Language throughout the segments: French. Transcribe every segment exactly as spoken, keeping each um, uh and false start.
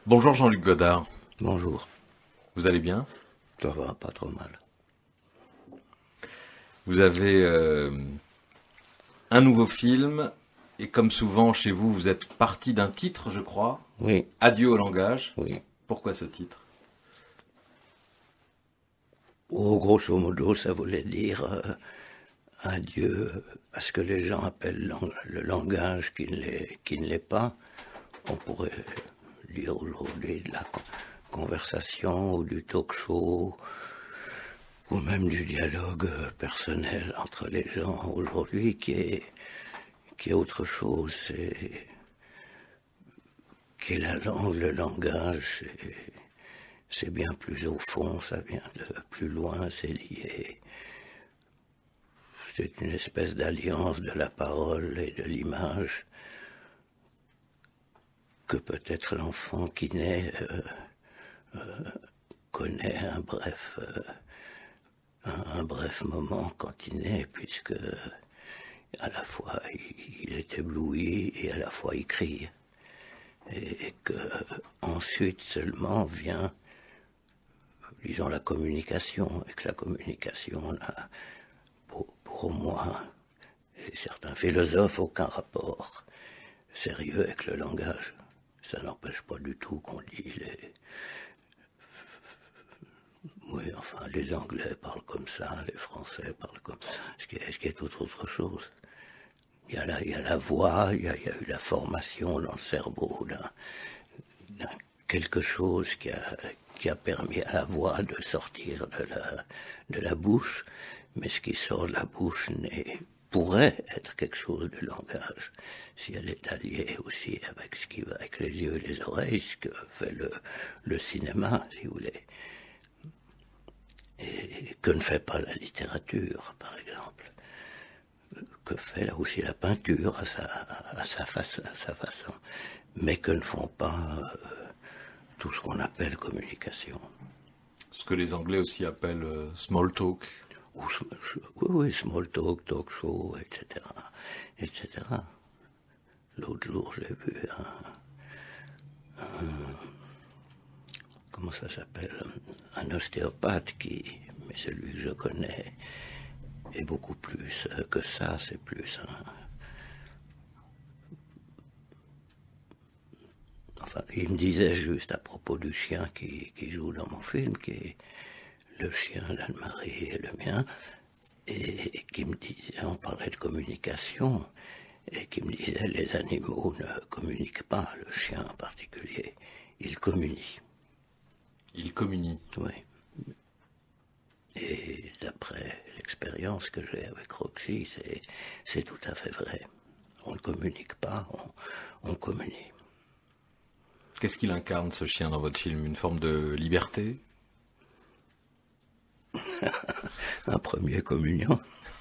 Bonjour Jean-Luc Godard, Bonjour. vous allez bien? Ça va, pas trop mal. Vous avez euh, un nouveau film, et comme souvent chez vous, vous êtes parti d'un titre, je crois. Oui, Adieu au langage. oui. Pourquoi ce titre? Oh, grosso modo, ça voulait dire euh, adieu à ce que les gens appellent lang- le langage qui ne l'est, qui ne l'est pas. On pourrait dire aujourd'hui de la con- conversation ou du talk show ou même du dialogue euh, personnel entre les gens aujourd'hui qui est, qui est autre chose. C'est, qui est la langue, le langage. C'est, c'est bien plus au fond, ça vient de plus loin, c'est lié. C'est une espèce d'alliance de la parole et de l'image que peut-être l'enfant qui naît euh, euh, connaît un bref, euh, un, un bref moment quand il naît, puisque à la fois il, il est ébloui et à la fois il crie. Et que ensuite seulement vient, disons, la communication, et que la communication n'a, pour, pour moi et certains philosophes, aucun rapport sérieux avec le langage. Ça n'empêche pas du tout qu'on dit les... Oui, enfin, les Anglais parlent comme ça, les Français parlent comme ça, ce qui est, ce qui est autre, autre chose. Il y a la, il y a la voix, il y a, il y a eu la formation dans le cerveau d'un, d'un quelque chose qui a, qui a permis à la voix de sortir de la, de la bouche, mais ce qui sort de la bouche n'est, pourrait être quelque chose de langage, si elle est alliée aussi avec ce qui va avec les yeux et les oreilles, ce que fait le, le cinéma, si vous voulez, et que ne fait pas la littérature, par exemple, que fait là aussi la peinture à sa, à sa, face, à sa façon, mais que ne font pas euh, tout ce qu'on appelle communication. Ce que les Anglais aussi appellent euh, small talk. Ou, oui, oui, small talk, talk show, et cetera, et cetera. L'autre jour, j'ai vu un, un comment ça s'appelle, un ostéopathe qui, mais celui que je connais, est beaucoup plus que ça, c'est plus un... Enfin, il me disait juste à propos du chien qui, qui joue dans mon film, qui est le chien d'Anne-Marie et le mien, et qui me disait, on parlait de communication, et qui me disait, les animaux ne communiquent pas, le chien en particulier, il communie. Il communie. Oui. Et d'après l'expérience que j'ai avec Roxy, c'est, c'est tout à fait vrai. On ne communique pas, on, on communie. Qu'est-ce qu'il incarne, ce chien, dans votre film? Une forme de liberté? Un premier communion.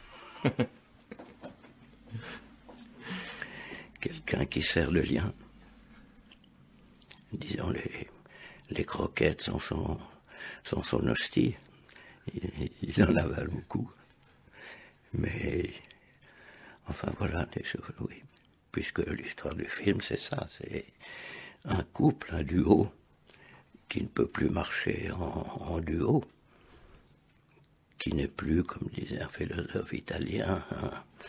Quelqu'un qui sert le lien. Disons, les, les croquettes sont son, sont son hostie. Il, il en avale beaucoup. Mais, enfin voilà, des choses, oui. Puisque l'histoire du film, c'est ça, c'est un couple, un duo, qui ne peut plus marcher en, en duo, qui n'est plus, comme disait un philosophe italien, un,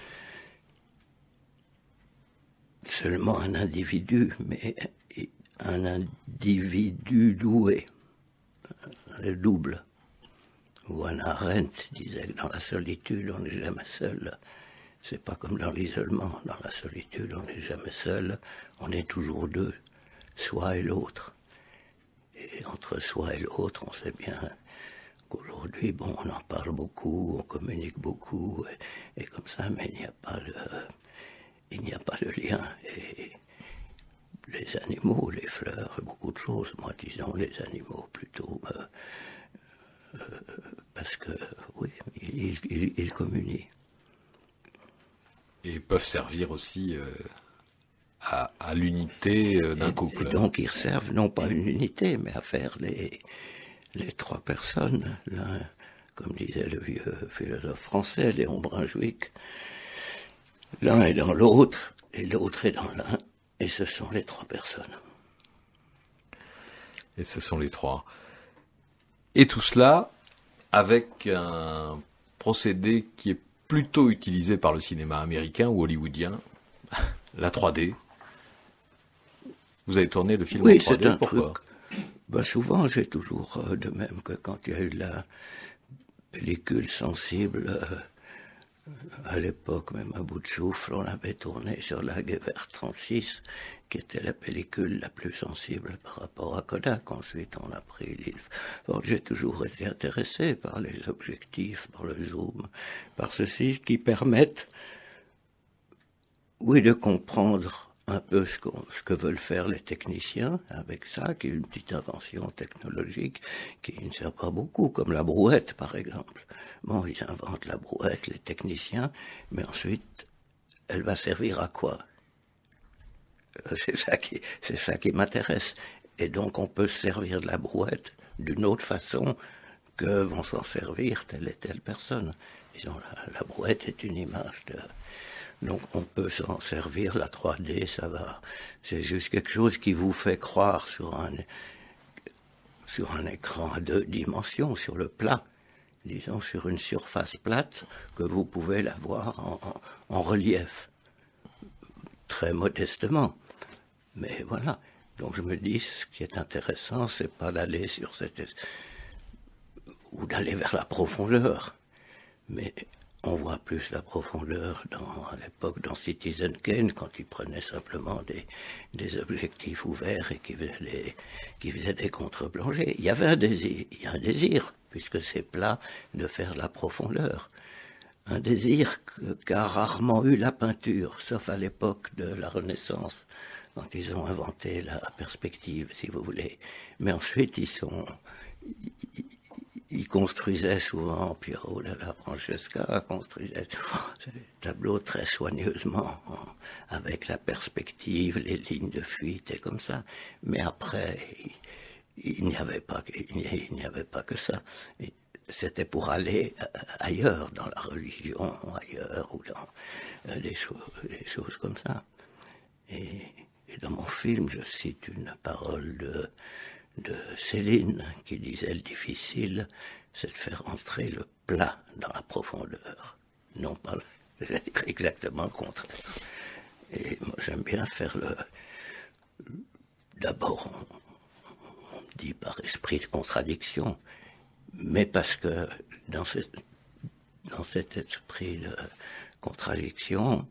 seulement un individu, mais un individu doué, un double. Ou Hannah Arendt disait que dans la solitude, on n'est jamais seul. C'est pas comme dans l'isolement. Dans la solitude, on n'est jamais seul. On est toujours deux, soi et l'autre. Et entre soi et l'autre, on sait bien qu'aujourd'hui, bon, on en parle beaucoup, on communique beaucoup, et, et comme ça, mais il n'y a pas le, il n'y a pas de lien. Et les animaux, les fleurs, beaucoup de choses, moi, disons les animaux plutôt, euh, euh, parce que, oui, ils, ils, ils communient. Et peuvent servir aussi euh, à, à l'unité euh, d'un et, couple. Et donc ils servent non pas une unité, mais à faire les, les trois personnes. L'un, comme disait le vieux philosophe français, Léon Brunswick, l'un est dans l'autre, et l'autre est dans l'un, et ce sont les trois personnes. Et ce sont les trois. Et tout cela avec un procédé qui est plutôt utilisé par le cinéma américain ou hollywoodien, la trois D. Vous avez tourné le film oui, en trois D, c'est un pourquoi truc. Ben, souvent, j'ai toujours, euh, de même que quand il y a eu la pellicule sensible, euh, à l'époque, même à bout de souffle, on avait tourné sur la Gever trente-six, qui était la pellicule la plus sensible par rapport à Kodak. Ensuite, on a pris l'île. Bon, j'ai toujours été intéressé par les objectifs, par le zoom, par ceci qui permettent, oui, de comprendre un peu ce, qu'on, ce que veulent faire les techniciens avec ça, qui est une petite invention technologique qui ne sert pas beaucoup, comme la brouette par exemple. Bon, ils inventent la brouette, les techniciens, mais ensuite, elle va servir à quoi? C'est ça qui, c'est ça qui m'intéresse. Et donc on peut se servir de la brouette d'une autre façon que vont s'en servir telle et telle personne. Disons, la, la brouette est une image de... Donc on peut s'en servir, la trois D, ça va. C'est juste quelque chose qui vous fait croire sur un, sur un écran à deux dimensions, sur le plat, disons sur une surface plate, que vous pouvez la voir en, en, en relief, très modestement. Mais voilà, donc je me dis, ce qui est intéressant, c'est pas d'aller sur cette... ou d'aller vers la profondeur, mais... On voit plus la profondeur dans, à l'époque dans Citizen Kane, quand il prenait simplement des, des objectifs ouverts et qui faisait des, qui faisait des contre-plongées. Il y avait un désir, il y a un désir, puisque c'est plat, de faire de la profondeur. Un désir qu'a rarement eu la peinture, sauf à l'époque de la Renaissance, quand ils ont inventé la perspective, si vous voulez. Mais ensuite, ils sont... Il construisait souvent, Piero della Francesca construisait des tableaux très soigneusement, avec la perspective, les lignes de fuite et comme ça. Mais après, il, il n'y avait pas, il n'y avait pas que ça. C'était pour aller ailleurs, dans la religion, ailleurs, ou dans des choses, des choses comme ça. Et, et dans mon film, je cite une parole de... de Céline, qui disait le difficile, c'est de faire entrer le plat dans la profondeur. Non pas, c'est-à-dire exactement le contraire. Et moi j'aime bien faire le... D'abord, on, on dit par esprit de contradiction, mais parce que dans, cette, dans cet esprit de contradiction,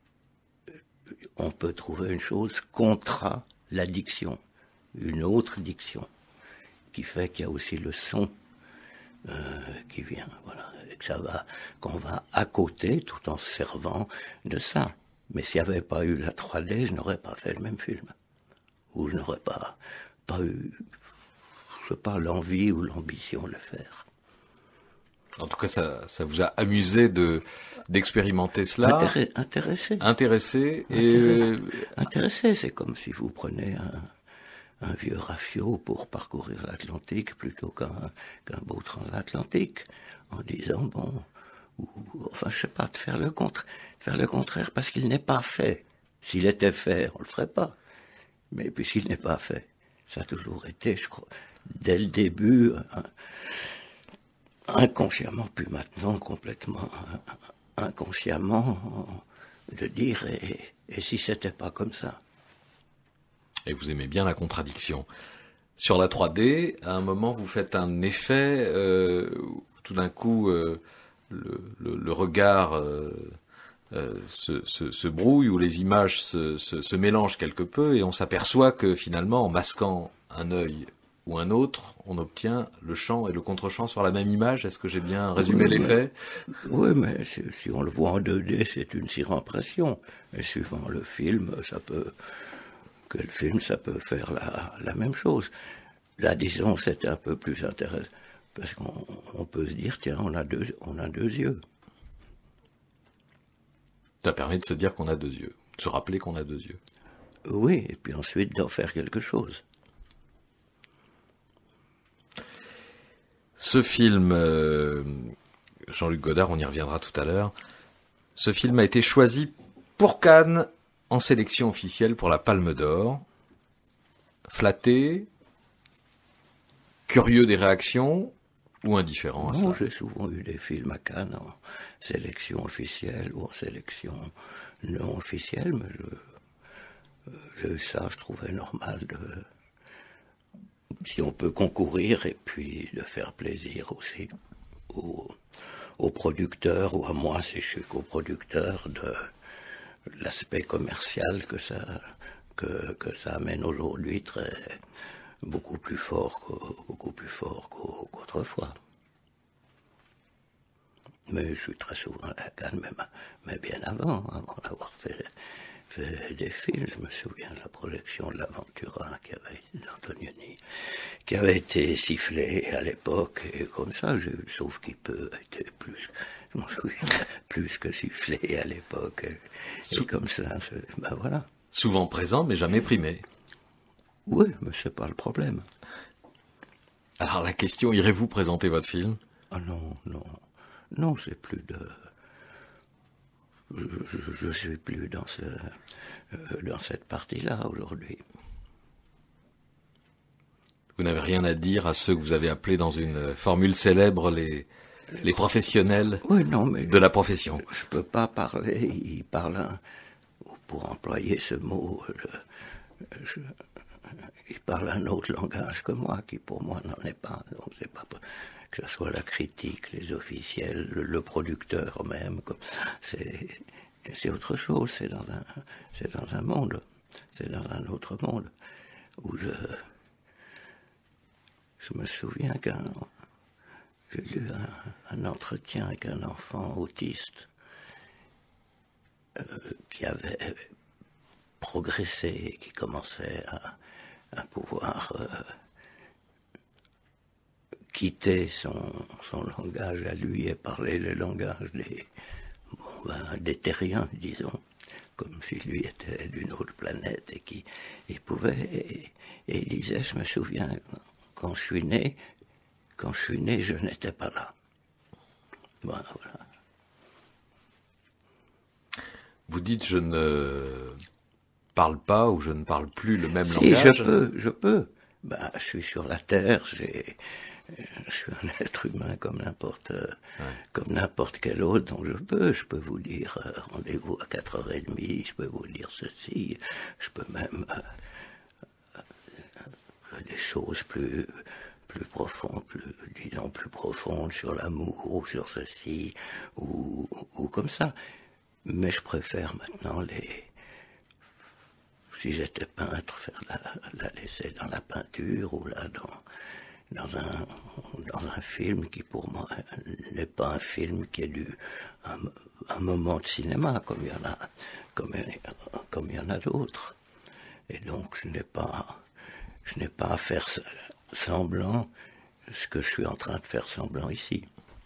on peut trouver une chose contra l'addiction. Une autre diction, qui fait qu'il y a aussi le son euh, qui vient, voilà, et que ça va, qu'on va à côté tout en se servant de ça. Mais s'il n'y avait pas eu la trois D, je n'aurais pas fait le même film. Ou je n'aurais pas, pas eu, je sais pas, l'envie ou l'ambition de le faire. En tout cas, ça, ça vous a amusé de d'expérimenter cela. Intéré, intéressé. Intéressé. Et... Intéressé, intéressé, c'est comme si vous prenez un... un vieux rafio pour parcourir l'Atlantique plutôt qu'un qu'un beau transatlantique, en disant, bon, ou, enfin, je sais pas, de faire le, contre, faire le contraire, parce qu'il n'est pas fait. S'il était fait, on le ferait pas. Mais puisqu'il n'est pas fait, ça a toujours été, je crois, dès le début, un, inconsciemment, puis maintenant complètement inconsciemment, de dire, et, et si c'était pas comme ça? Et vous aimez bien la contradiction. Sur la trois D, à un moment, vous faites un effet, euh, tout d'un coup, euh, le, le, le regard euh, euh, se, se, se brouille, ou les images se, se, se mélangent quelque peu, et on s'aperçoit que finalement, en masquant un œil ou un autre, on obtient le champ et le contre-champ sur la même image. Est-ce que j'ai bien résumé oui, l'effet? Oui, mais si, si on le voit en deux D, c'est une surimpression. Et suivant le film, ça peut... que le film, ça peut faire la, la même chose. Là, disons, c'est un peu plus intéressant, parce qu'on on peut se dire, tiens, on a deux, on a deux yeux. Ça permet de se dire qu'on a deux yeux, de se rappeler qu'on a deux yeux. Oui, et puis ensuite d'en faire quelque chose. Ce film, euh, Jean-Luc Godard, on y reviendra tout à l'heure, ce film a été choisi pour Cannes, en sélection officielle pour la Palme d'Or. Flatté, curieux des réactions ou indifférent à ça? Non, j'ai souvent eu des films à Cannes en sélection officielle ou en sélection non officielle, mais je, j'ai eu ça, je trouvais normal de, si on peut concourir et puis de faire plaisir aussi aux, aux producteurs ou à moi si je suis coproducteur de l'aspect commercial que ça, que, que ça amène aujourd'hui très, beaucoup plus fort, beaucoup plus fort qu'autrefois. Mais je suis très souvent à Cannes, même, mais bien avant, avant d'avoir fait, fait des films. Je me souviens de la projection de l'Aventura qui avait d'Antonioni, qui avait été sifflée à l'époque, et comme ça, j'ai eu, sauf qu'il peut être plus, je m'en souviens, plus que sifflé à l'époque, et, et comme ça, ben voilà. Souvent présent, mais jamais primé. Oui, mais c'est pas le problème. Alors la question, irez-vous présenter votre film? Ah non, non. Non, c'est plus de... Je ne suis plus dans, ce, euh, dans cette partie-là aujourd'hui. Vous n'avez rien à dire à ceux que vous avez appelés dans une formule célèbre les, les professionnels oui, non, mais de la profession? Je ne peux pas parler, ils parlent, un, pour employer ce mot, je, je, ils parlent un autre langage que moi, qui pour moi n'en est pas. Donc c'est pas... que ce soit la critique, les officiels, le, le producteur même, c'est, c'est autre chose, c'est dans un, c'est dans un monde, c'est dans un autre monde, où je, je me souviens qu'un, j'ai lu un, un entretien avec un enfant autiste, euh, qui avait progressé, qui commençait à, à pouvoir... Euh, quitter son, son langage à lui et parler le langage des, bon ben, des terriens, disons, comme si lui était d'une autre planète et qu'il il pouvait, et, et il disait, je me souviens, quand je suis né, quand je suis né, je n'étais pas là. Ben, voilà. Vous dites, je ne parle pas ou je ne parle plus le même si, langage? je peux, je peux. Ben, je suis sur la Terre, j'ai... Je suis un être humain comme n'importe ouais. comme n'importe quel autre, donc je peux, je peux vous dire euh, rendez-vous à quatre heures trente, je peux vous dire ceci, je peux même euh, euh, des choses plus plus profondes, plus, disons plus profondes sur l'amour, ou sur ceci, ou, ou comme ça. Mais je préfère maintenant les... Si j'étais peintre, faire la, la laisser dans la peinture, ou là dans... Dans un, dans un film qui pour moi n'est pas un film qui est du un, un moment de cinéma comme il y en a comme, comme il y en a d'autres, et donc je n'ai pas je n'ai pas à faire semblant ce que je suis en train de faire semblant ici.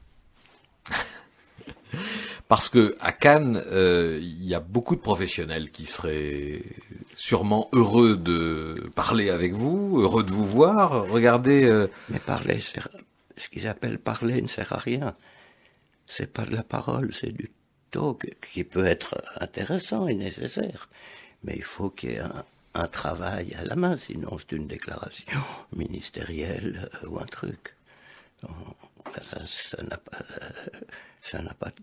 Parce que à Cannes, euh, il y a beaucoup de professionnels qui seraient sûrement heureux de parler avec vous, heureux de vous voir. Regardez. Euh... Mais parler, ce qu'ils appellent parler ne sert à rien. C'est pas de la parole, c'est du talk qui peut être intéressant et nécessaire. Mais il faut qu'il y ait un, un travail à la main, sinon c'est une déclaration ministérielle euh, ou un truc. Ça, ça n'a pas, ça n'a pas,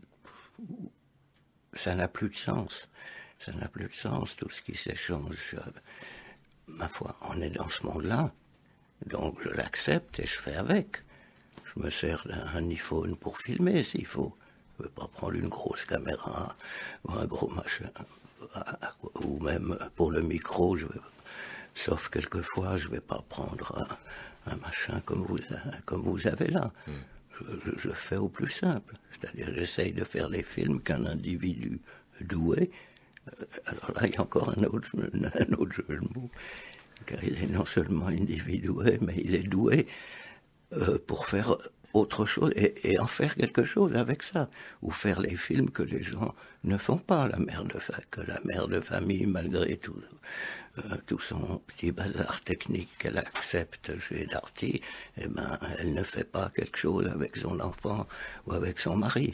ça n'a plus de sens. Ça n'a plus de sens, tout ce qui s'échange. Ma foi, on est dans ce monde-là, donc je l'accepte et je fais avec. Je me sers d'un iPhone pour filmer s'il faut. Je ne vais pas prendre une grosse caméra ou un gros machin, ou même pour le micro, je vais, sauf quelquefois, je ne vais pas prendre un, un machin comme vous, comme vous avez là. Mm. Je, je, je fais au plus simple, c'est-à-dire j'essaye de faire les films qu'un individu doué. Alors là, il y a encore un autre, un autre jeu de mots, car il est non seulement individué, mais il est doué euh, pour faire autre chose et, et en faire quelque chose avec ça, ou faire les films que les gens ne font pas, la mère de fa- que la mère de famille, malgré tout, euh, tout son petit bazar technique qu'elle accepte chez Darty, eh ben, elle ne fait pas quelque chose avec son enfant ou avec son mari.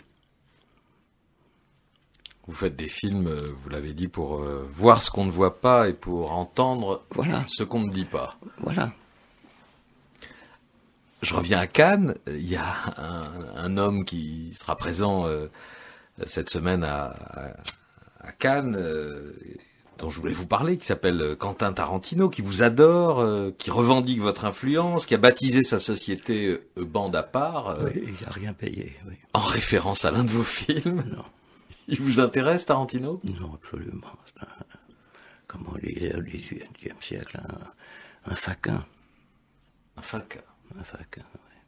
Vous faites des films, vous l'avez dit, pour euh, voir ce qu'on ne voit pas et pour entendre voilà. ce qu'on ne dit pas. Voilà. je reviens à Cannes. Il y a un, un homme qui sera présent euh, cette semaine à, à, à Cannes, euh, dont je voulais vous parler, qui s'appelle Quentin Tarantino, qui vous adore, euh, qui revendique votre influence, qui a baptisé sa société euh, Bande à part. Euh, oui, il n'a rien payé, oui. En référence à l'un de vos films. Non. Il vous intéresse, Tarantino? Non, absolument. C'est un, comme on disait au dix-huitième siècle, un, un faquin. Un faquin. Un faquin,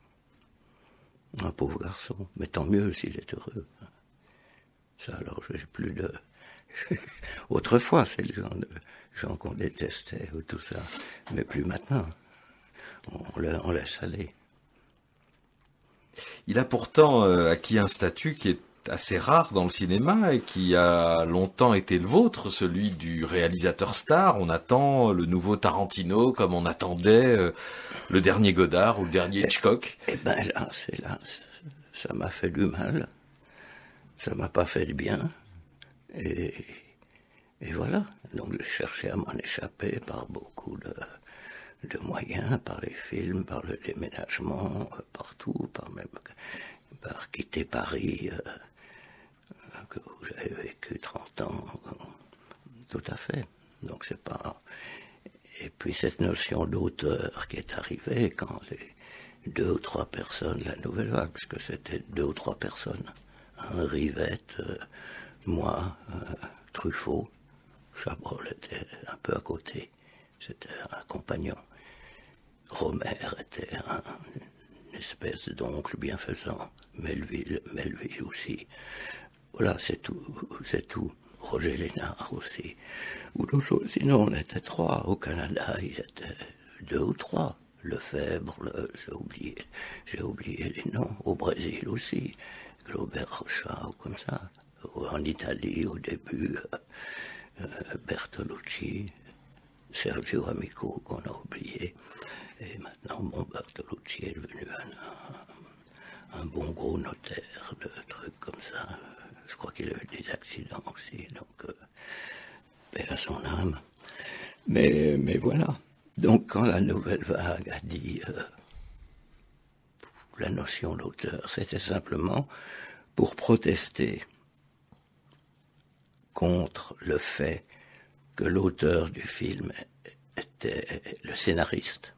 oui. Un pauvre garçon. Mais tant mieux s'il est heureux. Ça, alors, j'ai plus de... Autrefois, c'est le genre de gens qu'on détestait ou tout ça. Mais plus maintenant. On, le, on laisse aller. Il a pourtant euh, acquis un statut qui est assez rare dans le cinéma et qui a longtemps été le vôtre, celui du réalisateur star. On attend le nouveau Tarantino comme on attendait euh, le dernier Godard ou le dernier Hitchcock. Eh ben là, c'est là, ça m'a fait du mal. Ça m'a pas fait de bien. Et, et voilà. Donc j'ai cherché à m'en échapper par beaucoup de, de moyens, par les films, par le déménagement, partout, par même par quitter Paris, euh, que j'avais vécu trente ans, tout à fait. Donc c'est pas... Et puis cette notion d'auteur qui est arrivée quand les deux ou trois personnes, la nouvelle vague, parce que c'était deux ou trois personnes, un Rivette, euh, moi, euh, Truffaut, Chabrol était un peu à côté, c'était un compagnon. Romer était un, une espèce d'oncle bienfaisant, Melville, Melville aussi. Voilà, c'est tout, c'est tout. Roger Lénard aussi. Ou d'autres choses. Sinon, on était trois. Au Canada, ils étaient deux ou trois. Lefebvre, le, j'ai oublié, j'ai oublié les noms. Au Brésil aussi. Glaubert Rocha, ou comme ça. En Italie, au début, euh, euh, Bertolucci, Sergio Amico, qu'on a oublié. Et maintenant, bon, Bertolucci est devenu un, un, un bon gros notaire de trucs comme ça. Je crois qu'il a eu des accidents aussi, donc euh, paix à son âme. Mais, mais voilà. Donc quand la nouvelle vague a dit euh, la notion d'auteur, c'était simplement pour protester contre le fait que l'auteur du film était le scénariste,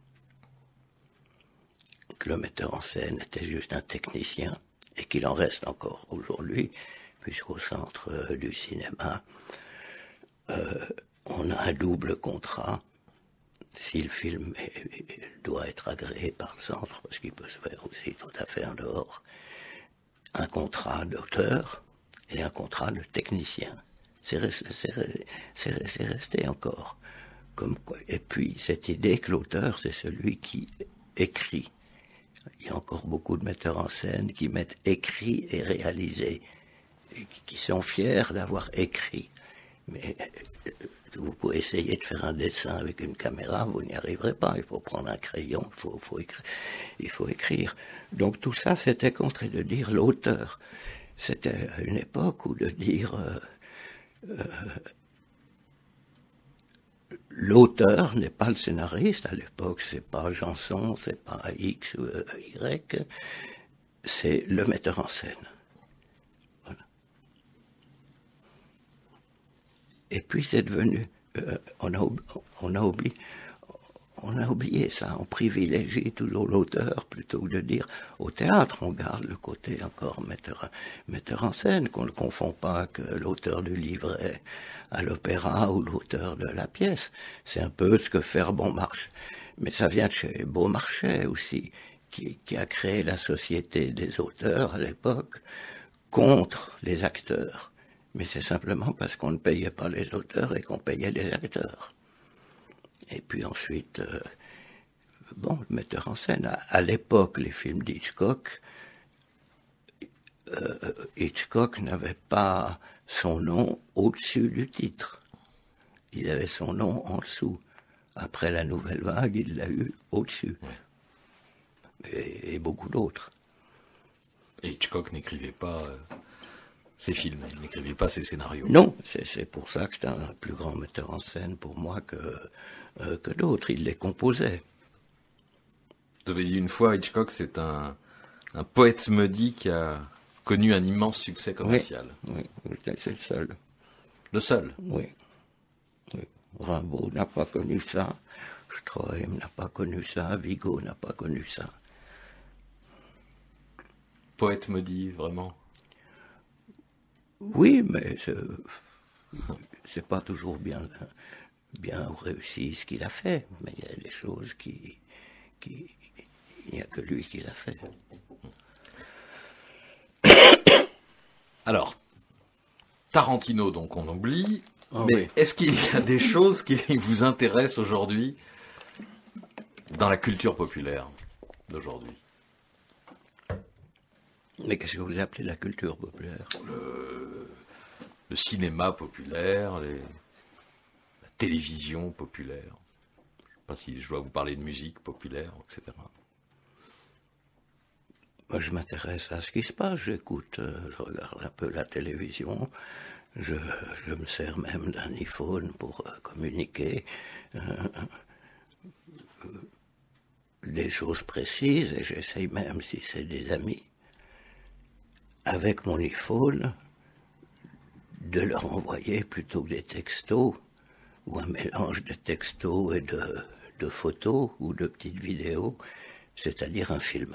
que le metteur en scène était juste un technicien, et qu'il en reste encore aujourd'hui, puisqu'au centre euh, du cinéma, euh, on a un double contrat. Si le film est, est, doit être agréé par le centre, parce qu'il peut se faire aussi tout à fait en dehors, un contrat d'auteur et un contrat de technicien. C'est resté, c'est, c'est, c'est resté encore. Comme quoi. Et puis cette idée que l'auteur, c'est celui qui écrit. Il y a encore beaucoup de metteurs en scène qui mettent écrit et réalisé, et qui sont fiers d'avoir écrit. Mais euh, vous pouvez essayer de faire un dessin avec une caméra, vous n'y arriverez pas. Il faut prendre un crayon, il faut, faut écrire, il faut écrire. Donc tout ça, c'était contre de dire l'auteur. C'était une époque où de dire euh, euh, l'auteur n'est pas le scénariste. À l'époque, c'est pas Janson, c'est pas X ou euh, Y, c'est le metteur en scène. Et puis c'est devenu, euh, on, a, on, a oublié, on a oublié ça, on privilégie toujours l'auteur plutôt que de dire au théâtre, on garde le côté encore metteur, metteur en scène, qu'on ne confond pas que l'auteur du livret à l'opéra ou l'auteur de la pièce. C'est un peu ce que fait Beaumarchais. Mais ça vient de chez Beaumarchais aussi, qui, qui a créé la société des auteurs à l'époque contre les acteurs. Mais c'est simplement parce qu'on ne payait pas les auteurs et qu'on payait les acteurs. Et puis ensuite, euh, bon, le metteur en scène, à, à l'époque, les films d'Hitchcock, euh, Hitchcock n'avait pas son nom au-dessus du titre. Il avait son nom en dessous. Après la nouvelle vague, il l'a eu au-dessus. Ouais. Et, et beaucoup d'autres. Et Hitchcock n'écrivait pas... Euh... ses films, il n'écrivait pas ses scénarios. Non, c'est, c'est pour ça que c'est un plus grand metteur en scène pour moi que, euh, que d'autres. Il les composait. Vous avez dit une fois, Hitchcock, c'est un, un poète maudit qui a connu un immense succès commercial. Oui, oui, c'est le seul. Le seul? Oui. oui. Rimbaud n'a pas connu ça, Stroheim n'a pas connu ça, Vigo n'a pas connu ça. Poète maudit, vraiment? Oui, mais c'est pas toujours bien, bien réussi ce qu'il a fait, mais il y a des choses qui... qui il n'y a que lui qui l'a fait. Alors, Tarantino, donc on oublie, oh, mais oui. Est-ce qu'il y a des choses qui vous intéressent aujourd'hui dans la culture populaire d'aujourd'hui? Mais qu'est-ce que vous appelez la culture populaire? le, le cinéma populaire, les, la télévision populaire. Je ne sais pas si je dois vous parler de musique populaire, et cetera. Moi, je m'intéresse à ce qui se passe, j'écoute, euh, je regarde un peu la télévision, je, je me sers même d'un iPhone pour euh, communiquer euh, euh, des choses précises, et j'essaye même, si c'est des amis, avec mon iPhone, de leur envoyer plutôt que des textos, ou un mélange de textos et de, de photos, ou de petites vidéos, c'est-à-dire un film.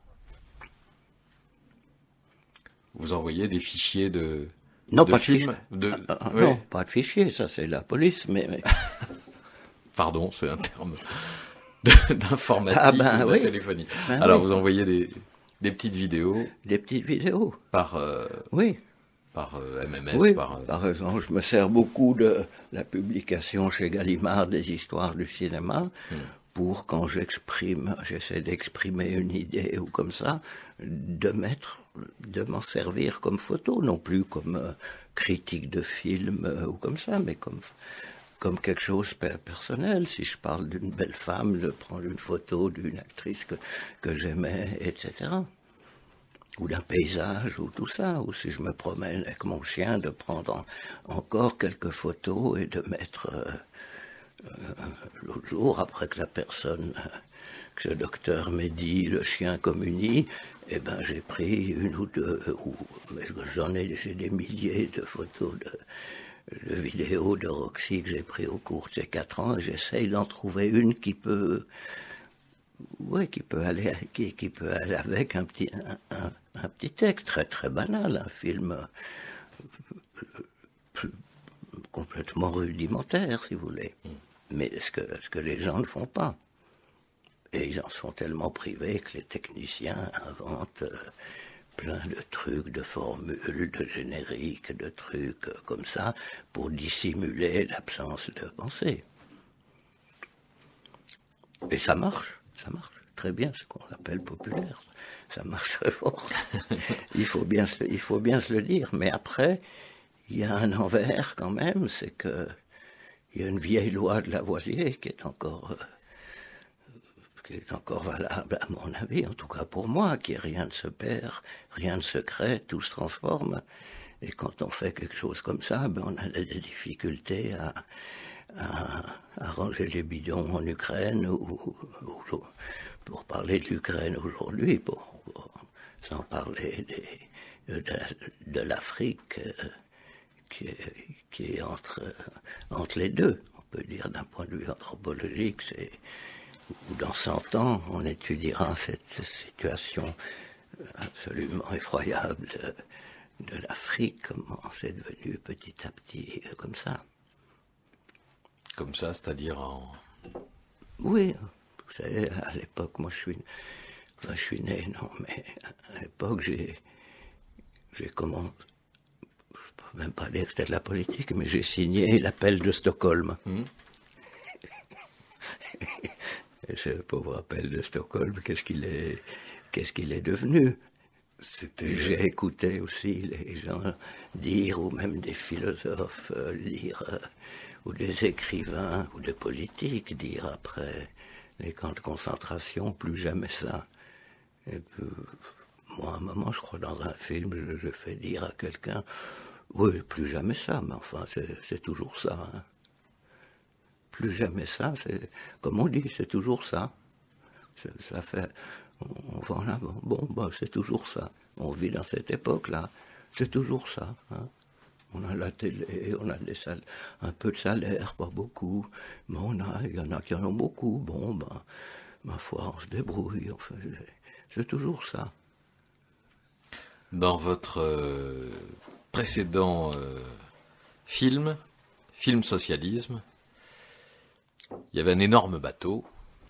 Vous envoyez des fichiers de, non, de pas films de, de, ah, ah, oui. Non, pas de fichiers, ça c'est la police, mais... mais... Pardon, c'est un terme d'informatique ah ben, ou de oui. téléphonie. Ben, Alors oui. vous envoyez des, des petites vidéos. Des petites vidéos. Par, euh, oui. par euh, M M S. Oui, par, euh... par exemple, je me sers beaucoup de la publication chez Gallimard des histoires du cinéma, hmm. pour quand j'exprime, j'essaie d'exprimer une idée ou comme ça, de mettre, de m'en servir comme photo, non plus comme euh, critique de film euh, ou comme ça, mais comme, comme quelque chose per personnel. Si je parle d'une belle femme, de prendre une photo d'une actrice que, que j'aimais, et cetera. Ou d'un paysage, ou tout ça. Ou si je me promène avec mon chien, de prendre en, encore quelques photos et de mettre... Euh, Euh, l'autre jour, après que la personne, que ce docteur m'ait dit le chien communie, eh ben j'ai pris une ou deux, ou j'en ai, j'ai des milliers de photos, de, de vidéos de Roxy que j'ai pris au cours de ces quatre ans, et j'essaye d'en trouver une qui peut, ouais, qui peut aller, qui, qui peut aller avec un petit, un, un, un petit texte très très banal, un film complètement rudimentaire, si vous voulez. Mais ce que, ce que les gens ne font pas. Et ils en sont tellement privés que les techniciens inventent euh, plein de trucs, de formules, de génériques, de trucs euh, comme ça, pour dissimuler l'absence de pensée. Et ça marche, ça marche très bien, ce qu'on appelle populaire. Ça marche très fort. il, faut bien se, il faut bien se le dire. Mais après, il y a un envers quand même, c'est que il y a une vieille loi de Lavoisier qui est encore, euh, qui est encore valable, à mon avis, en tout cas pour moi, qui est rien ne se perd, rien ne se crée, tout se transforme. Et quand on fait quelque chose comme ça, ben on a des difficultés à, à, à ranger les bidons en Ukraine, ou, ou pour parler de l'Ukraine aujourd'hui, pour, pour, sans parler des, de, de l'Afrique. Euh, Qui est, qui est entre, entre les deux. On peut dire d'un point de vue anthropologique, c'est, ou dans cent ans, on étudiera cette situation absolument effroyable de, de l'Afrique, comment c'est devenu petit à petit comme ça. Comme ça, c'est-à-dire en... Oui, vous savez, à l'époque, moi je suis, enfin je suis né, non, mais à l'époque j'ai, j'ai commencé, même pas dire que c'était de la politique, mais j'ai signé l'appel de Stockholm. Mmh. Et ce pauvre appel de Stockholm, qu'est-ce qu'il est, qu'est-ce qu'il est devenu? C'était... J'ai écouté aussi les gens dire, ou même des philosophes euh, dire, euh, ou des écrivains, ou des politiques dire après les camps de concentration, plus jamais ça. Et puis, moi, à un moment, je crois, dans un film, je, je fais dire à quelqu'un, oui, plus jamais ça, mais enfin, c'est toujours ça. Hein. Plus jamais ça, c'est, comme on dit, c'est toujours ça. Ça, ça fait, on, on va en avant. Bon, bah, c'est toujours ça. On vit dans cette époque-là. C'est toujours ça. Hein. On a la télé, on a des sal- un peu de salaire, pas beaucoup. Mais on a, il y en a qui en ont beaucoup. Bon, ben, ma foi, on se débrouille. Enfin, c'est toujours ça. Dans votre euh, précédent euh, film, film socialisme, il y avait un énorme bateau,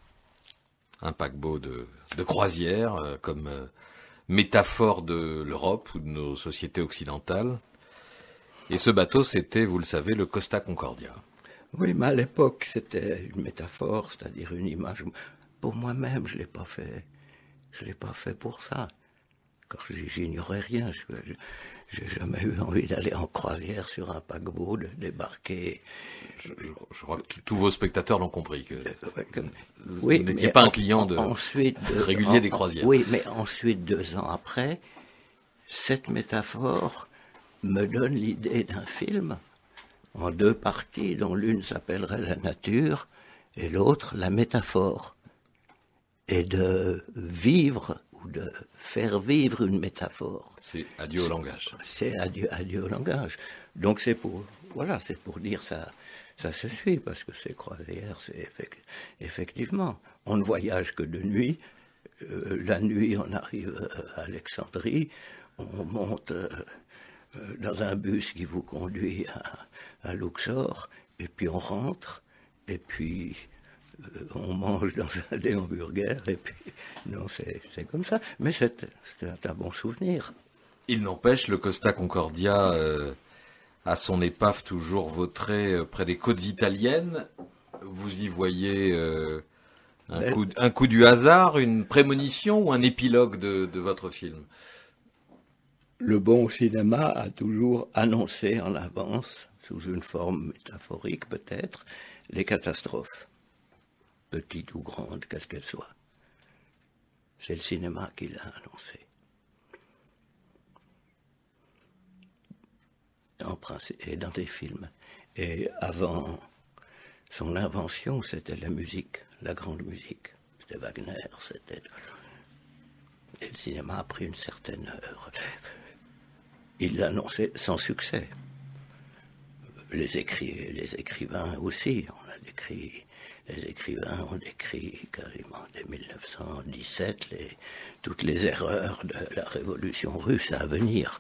un paquebot de, de croisière, euh, comme euh, métaphore de l'Europe ou de nos sociétés occidentales. Et ce bateau, c'était, vous le savez, le Costa Concordia. Oui, mais à l'époque, c'était une métaphore, c'est-à-dire une image. Pour moi-même, je ne l'ai pas fait. Je l'ai pas fait pour ça. Car j'ignorais rien. Je n'ai jamais eu envie d'aller en croisière sur un paquebot, de débarquer. Je, je, je crois que tous vos spectateurs l'ont compris. Que oui, vous n'étiez pas un client de, ensuite, de, régulier en, des croisières. Oui, mais ensuite, deux ans après, cette métaphore me donne l'idée d'un film en deux parties, dont l'une s'appellerait la nature et l'autre la métaphore. Et de vivre ou de faire vivre une métaphore. C'est adieu au langage. C'est adieu, adieu au langage. Donc c'est pour, voilà, c'est pour dire ça, ça se suit, parce que ces croisières, c'est effect, effectivement, on ne voyage que de nuit. Euh, la nuit, on arrive à Alexandrie, on monte euh, dans un bus qui vous conduit à, à Luxor, et puis on rentre, et puis euh, on mange dans un des hamburgers, et puis non, c'est, c'est comme ça. Mais c'est, c'est un bon souvenir. Il n'empêche, le Costa Concordia euh, a son épave toujours vautrée euh, près des côtes italiennes. Vous y voyez euh, un, Ben, coup, un coup du hasard, une prémonition ou un épilogue de, de votre film? Le bon cinéma a toujours annoncé en avance, sous une forme métaphorique peut-être, les catastrophes, petites ou grandes, qu'est-ce qu'elles soient. C'est le cinéma qui l'a annoncé. En principe, et dans des films. Et avant son invention, c'était la musique, la grande musique. C'était Wagner, c'était... Et le cinéma a pris une certaine relève. Il l'a annoncé sans succès. Les, écri- les écrivains aussi, on a décrit, les écrivains ont décrit carrément dès mille neuf cent dix-sept les, toutes les erreurs de la révolution russe à venir.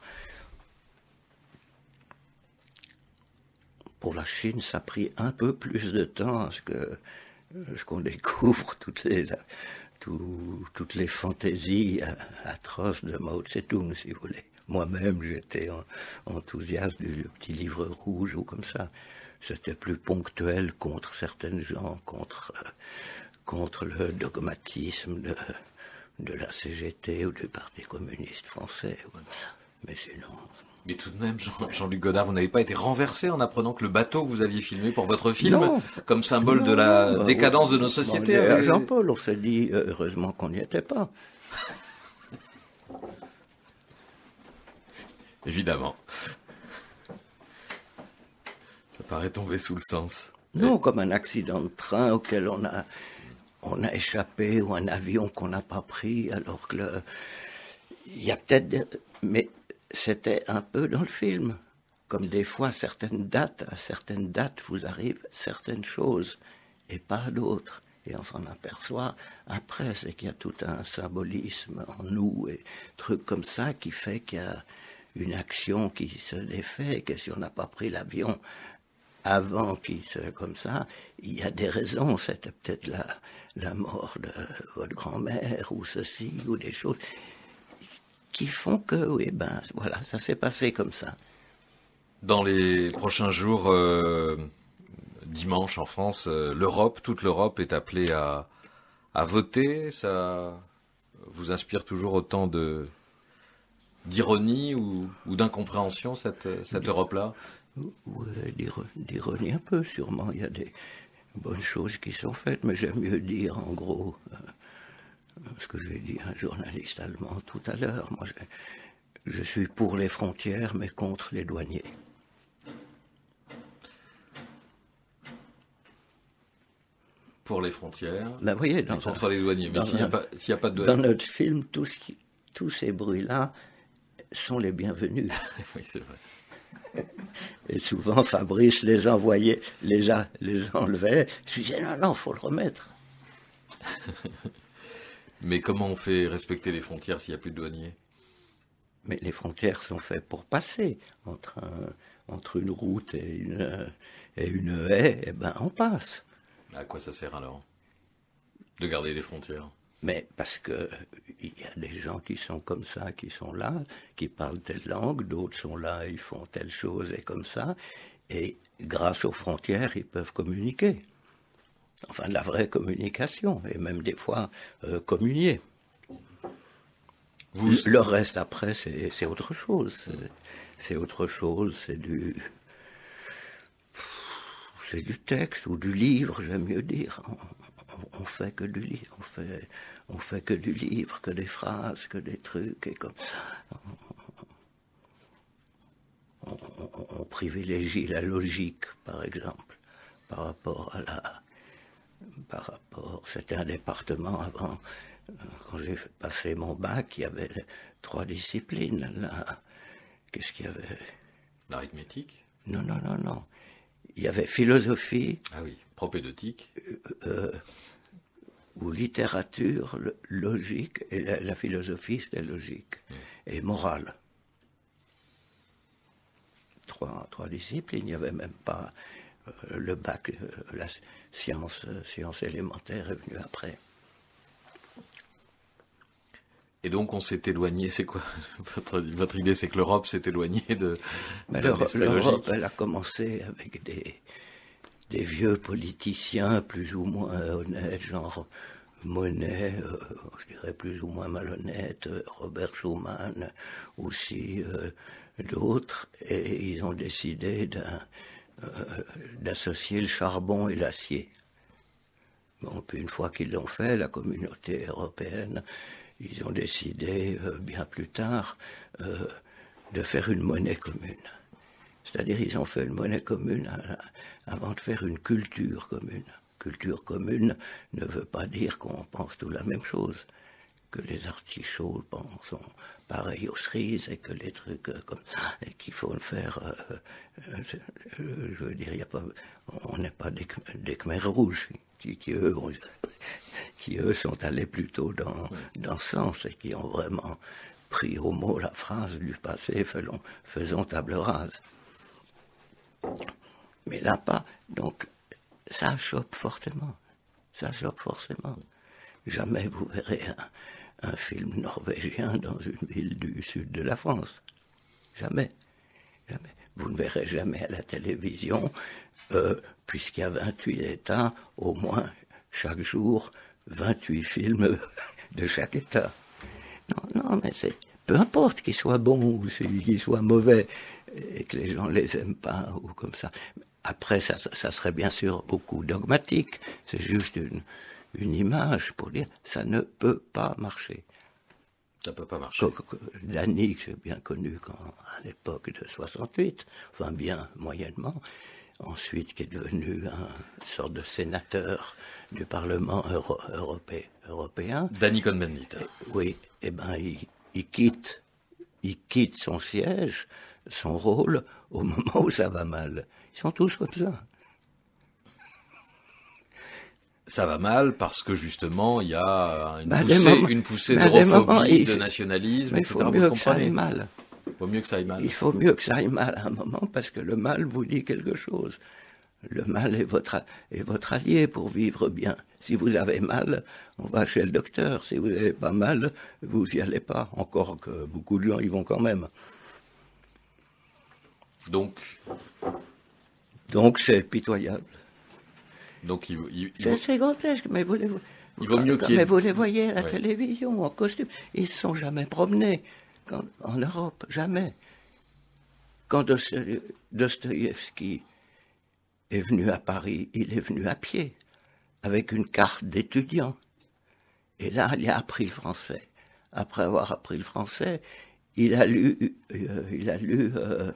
Pour la Chine, ça a pris un peu plus de temps à ce que ce qu'on découvre toutes les, tout, toutes les fantaisies atroces de Mao Tse-tung, si vous voulez. Moi-même, j'étais en, enthousiaste du petit livre rouge ou comme ça. C'était plus ponctuel contre certaines gens, contre, euh, contre le dogmatisme de, de la C G T ou du Parti communiste français. Ou comme ça. Mais sinon... Mais tout de même, Jean, Jean-Luc Godard, vous n'avez pas été renversé en apprenant que le bateau que vous aviez filmé pour votre film, non, comme symbole non, de la bah, décadence oui, de nos sociétés, à avait... Jean-Paul, on s'est dit, euh, heureusement qu'on n'y était pas. Évidemment. Ça paraît tomber sous le sens. Non, comme un accident de train auquel on a, on a échappé, ou un avion qu'on n'a pas pris, alors que le... Il y a peut-être... Des... Mais c'était un peu dans le film. Comme des fois, certaines dates, à certaines dates, vous arrivent certaines choses, et pas d'autres. Et on s'en aperçoit après, c'est qu'il y a tout un symbolisme en nous, et trucs comme ça, qui fait qu'il y a une action qui se défait, que si on n'a pas pris l'avion avant qu'il se... comme ça, il y a des raisons, c'était peut-être la, la mort de votre grand-mère, ou ceci, ou des choses, qui font que, oui, ben, voilà, ça s'est passé comme ça. Dans les prochains jours, euh, dimanche en France, euh, l'Europe, toute l'Europe est appelée à, à voter. Ça vous inspire toujours autant de... d'ironie ou, ou d'incompréhension, cette, cette Europe-là? Oui, d'ironie un peu, sûrement. Il y a des bonnes choses qui sont faites, mais j'aime mieux dire, en gros, euh, ce que j'ai dit à un journaliste allemand tout à l'heure. Moi, je, je suis pour les frontières, mais contre les douaniers. pour les frontières, ben, vous voyez, et dans contre un, les douaniers. Mais s'il n'y a, a pas de douaniers... Dans notre film, tout ce qui, tous ces bruits-là sont les bienvenus. Oui, c'est vrai. Et souvent, Fabrice les envoyait, les, a, les enlevait. Je disais, non, non, il faut le remettre. Mais comment on fait respecter les frontières s'il n'y a plus de douaniers? Mais les frontières sont faites pour passer. Entre, un, entre une route et une, et une haie, eh ben, on passe. À quoi ça sert alors de garder les frontières? Mais parce que il y a des gens qui sont comme ça, qui sont là, qui parlent telle langue, d'autres sont là, ils font telle chose et comme ça, et grâce aux frontières, ils peuvent communiquer. Enfin, de la vraie communication, et même des fois euh, communier. Vous... Le reste après, c'est, c'est autre chose. C'est, c'est autre chose, c'est du... C'est du texte ou du livre, j'aime mieux dire. On, on fait que du livre, on fait, on fait que du livre, que des phrases, que des trucs, et comme ça. On, on, on privilégie la logique, par exemple, par rapport à la... Par rapport... C'était un département avant, quand j'ai passé mon bac, il y avait trois disciplines. Là. Qu'est-ce qu'il y avait? L'arithmétique? Non, non, non, non. Il y avait philosophie. Ah oui, propédeutique. Euh, ou littérature, logique, et la, la philosophie c'était logique, mmh. et morale. Trois, trois disciplines, il n'y avait même pas euh, le bac, euh, la science, euh, science élémentaire est venue après. Et donc on s'est éloigné, c'est quoi votre, votre idée, c'est que l'Europe s'est éloignée de, Mais de l'Europe, l'esprit logique. Elle a commencé avec des, des vieux politiciens plus ou moins honnêtes, genre Monet, euh, je dirais plus ou moins malhonnête, Robert Schuman aussi, euh, d'autres, et ils ont décidé d'un, euh, d'associer le charbon et l'acier. Bon, puis une fois qu'ils l'ont fait, la communauté européenne, ils ont décidé, euh, bien plus tard, euh, de faire une monnaie commune. C'est-à-dire, ils ont fait une monnaie commune avant de faire une culture commune. Culture commune ne veut pas dire qu'on pense tous la même chose, que les artichauts sont pareils aux cerises et que les trucs comme ça, et qu'il faut le faire. Euh, euh, je veux dire, y a pas, on n'est pas des, des Khmers rouges qui, qui, eux, ont, qui eux sont allés plutôt dans, dans ce sens et qui ont vraiment pris au mot la phrase du passé, faisons, faisons table rase. Mais là pas, donc ça chope fortement, ça chope forcément. Jamais vous verrez un, un film norvégien dans une ville du sud de la France. Jamais, jamais. Vous ne verrez jamais à la télévision, euh, puisqu'il y a vingt-huit États, au moins chaque jour, vingt-huit films de chaque État. Non, non, mais c'est peu importe qu'ils soient bons ou qu'ils soient mauvais, et que les gens les aiment pas ou comme ça. Après, ça, ça serait bien sûr beaucoup dogmatique. C'est juste une, une image pour dire ça ne peut pas marcher. Ça peut pas marcher. Danny, que j'ai bien connu quand, à l'époque de soixante-huit, enfin bien moyennement, ensuite qui est devenu un sorte de sénateur du Parlement euro, européen, européen. Danny Cohn-Bendit. Oui, et eh ben il, il quitte, il quitte son siège, son rôle, au moment où ça va mal. Ils sont tous comme ça. Ça va mal parce que justement il y a une bah, poussée, moments, une poussée bah, d'europhobie, de il, nationalisme, mais et cetera. Il faut mieux que ça aille mal. Il faut mieux que ça aille mal. Il faut mieux que ça aille mal à un moment parce que le mal vous dit quelque chose. Le mal est votre, est votre allié pour vivre bien. Si vous avez mal, on va chez le docteur. Si vous n'avez pas mal, vous n'y allez pas. Encore que beaucoup de gens y vont quand même. Donc, Donc c'est pitoyable. Donc il, il, il c'est, vaut... c'est grotesque, mais vous les, il vaut mieux qu'il y ait... mais vous les voyez à la ouais. télévision, en costume. Ils ne se sont jamais promenés quand, en Europe, jamais. Quand Dostoïevski est venu à Paris, il est venu à pied, avec une carte d'étudiant. Et là, il a appris le français. Après avoir appris le français, il a lu, euh, il a lu, euh,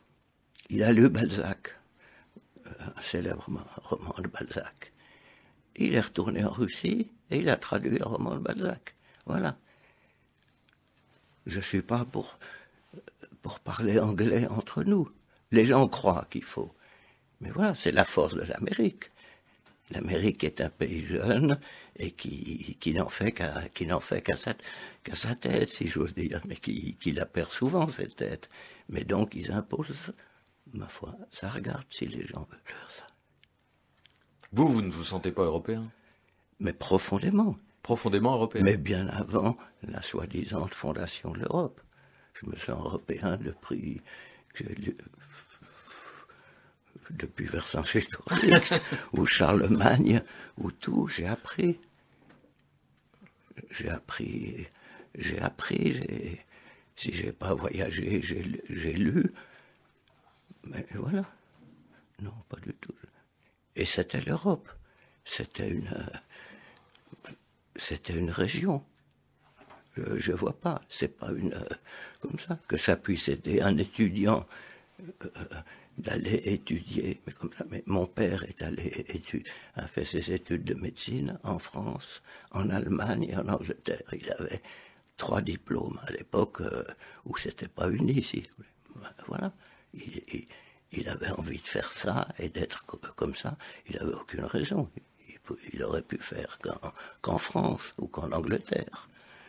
il a lu Balzac, un célèbre roman de Balzac. il est retourné en Russie et il a traduit le roman de Balzac. Voilà. Je ne suis pas pour, pour parler anglais entre nous. Les gens croient qu'il faut. Mais voilà, c'est la force de l'Amérique. L'Amérique est un pays jeune et qui, qui n'en fait qu'à, qui n'en fait qu'à sa, qu'à sa tête, si j'ose dire, mais qui, qui la perd souvent, cette tête. Mais donc, ils imposent, ma foi, ça regarde si les gens veulent faire ça. Vous, vous ne vous sentez pas européen? Mais profondément. Profondément européen. Mais bien avant la soi-disant fondation de l'Europe. Je me sens européen depuis que j'ai depuis Vercingétorix, ou Charlemagne, ou tout, j'ai appris. J'ai appris, j'ai appris, j'ai, si j'ai pas voyagé, j'ai, j'ai lu. Mais voilà. Non, pas du tout. Et c'était l'Europe. C'était une, c'était une région. Je, je vois pas. C'est pas une, comme ça, que ça puisse aider un étudiant euh, d'aller étudier, mais comme ça. Mais mon père est allé étudier, a fait ses études de médecine en France, en Allemagne et en Angleterre. Il avait trois diplômes à l'époque euh, où c'était pas uni ici. Voilà. Il, il, il avait envie de faire ça et d'être comme ça. Il n'avait aucune raison. Il, il aurait pu faire qu'en, qu'en France ou qu'en Angleterre.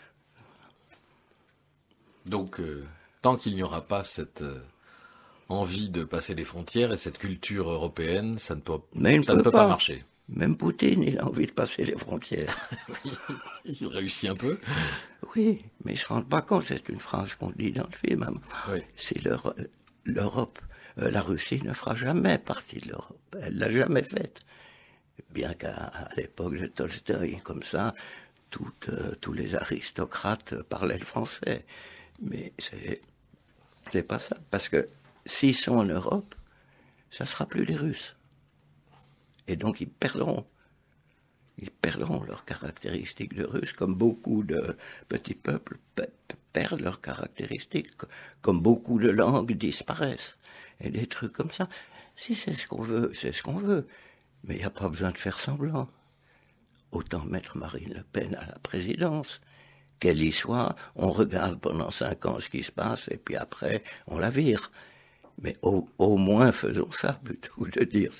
Donc, euh, tant qu'il n'y aura pas cette euh, envie de passer les frontières et cette culture européenne, ça ne peut, Mais il ça ne ne peut peut pas. pas marcher. Même Poutine, il a envie de passer les frontières. Il réussit un peu. Oui, mais il ne se rend pas compte, c'est une phrase qu'on dit dans le film. Hein. Oui. C'est l'Europe, l'Europe euh, la Russie ne fera jamais partie de l'Europe. Elle l'a jamais faite. Bien qu'à à l'époque de Tolstoï, comme ça, toutes, euh, tous les aristocrates parlaient le français. Mais c'est, c'est pas ça. Parce que s'ils sont en Europe, ça ne sera plus les Russes. Et donc ils perdront. Ils perdront leurs caractéristiques de Russes, comme beaucoup de petits peuples pe- perdent leurs caractéristiques, comme beaucoup de langues disparaissent. Et des trucs comme ça. Si c'est ce qu'on veut, c'est ce qu'on veut. Mais il n'y a pas besoin de faire semblant. Autant mettre Marine Le Pen à la présidence. Qu'elle y soit, on regarde pendant cinq ans ce qui se passe, et puis après, on la vire. Mais au, au moins faisons ça, plutôt que de dire...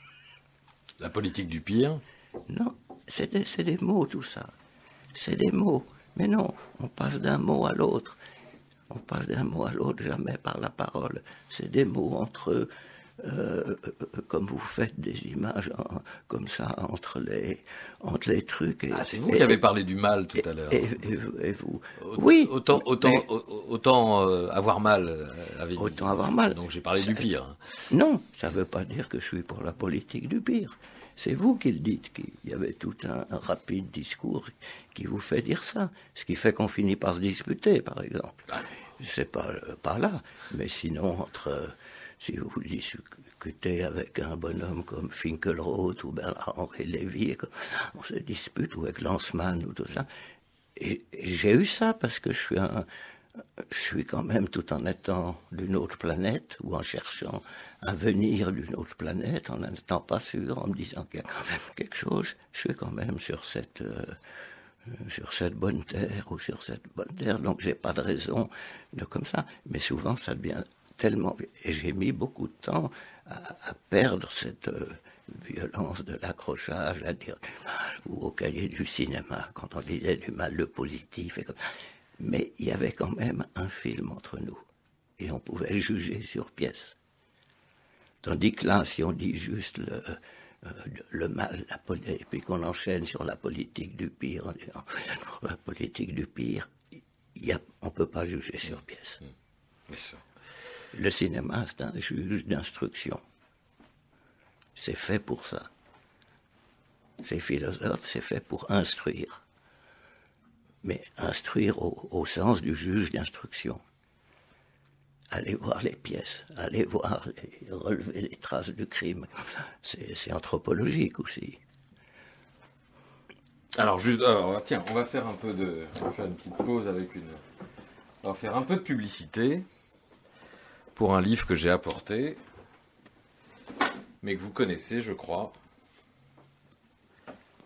La politique du pire. Non, c'est des, c'est des mots tout ça. C'est des mots. Mais non, on passe d'un mot à l'autre. On passe d'un mot à l'autre, jamais par la parole. C'est des mots entre eux, euh, comme vous faites des images en, comme ça entre les, entre les trucs. Et, Ah, c'est vous et, qui avez parlé du mal tout et, à l'heure. Et, et, et vous, oui. Autant, autant, mais, autant euh, avoir mal. Euh, avec, autant avoir mal. Donc j'ai parlé ça, du pire. Non, ça ne veut pas dire que je suis pour la politique du pire. C'est vous qui le dites, qu'il y avait tout un, un rapide discours qui vous fait dire ça. Ce qui fait qu'on finit par se disputer, par exemple. Ah. C'est pas, pas là, mais sinon, entre, euh, si vous discutez avec un bonhomme comme Finkielkraut ou Bernard-Henri Lévy, on se dispute, ou avec Lanzmann ou tout ça. Et, et j'ai eu ça parce que je suis un, je suis quand même, tout en étant d'une autre planète, ou en cherchant un venir d'une autre planète, en n'étant pas sûr, en me disant qu'il y a quand même quelque chose, je suis quand même sur cette, euh, sur cette bonne terre, ou sur cette bonne terre, donc j'ai pas de raison de comme ça. Mais souvent, ça devient tellement... Et j'ai mis beaucoup de temps à, à perdre cette... Euh, violence de l'accrochage, à dire du mal, ou au cahier du cinéma, quand on disait du mal, le positif, et comme ça. Mais il y avait quand même un film entre nous, et on pouvait juger sur pièce. Tandis que là, si on dit juste le, euh, le mal, la poli- et puis qu'on enchaîne sur la politique du pire, en disant la politique du pire, y a, on ne peut pas juger sur pièce. Bien sûr. Le cinéma, c'est un juge d'instruction. C'est fait pour ça. Ces philosophes, c'est fait pour instruire. Mais instruire au, au sens du juge d'instruction. Allez voir les pièces, allez voir, les, relever les traces du crime. C'est, c'est anthropologique aussi. Alors, juste, alors, tiens, on va faire un peu de, on va faire une petite pause avec une, on va faire un peu de publicité pour un livre que j'ai apporté, mais que vous connaissez, je crois.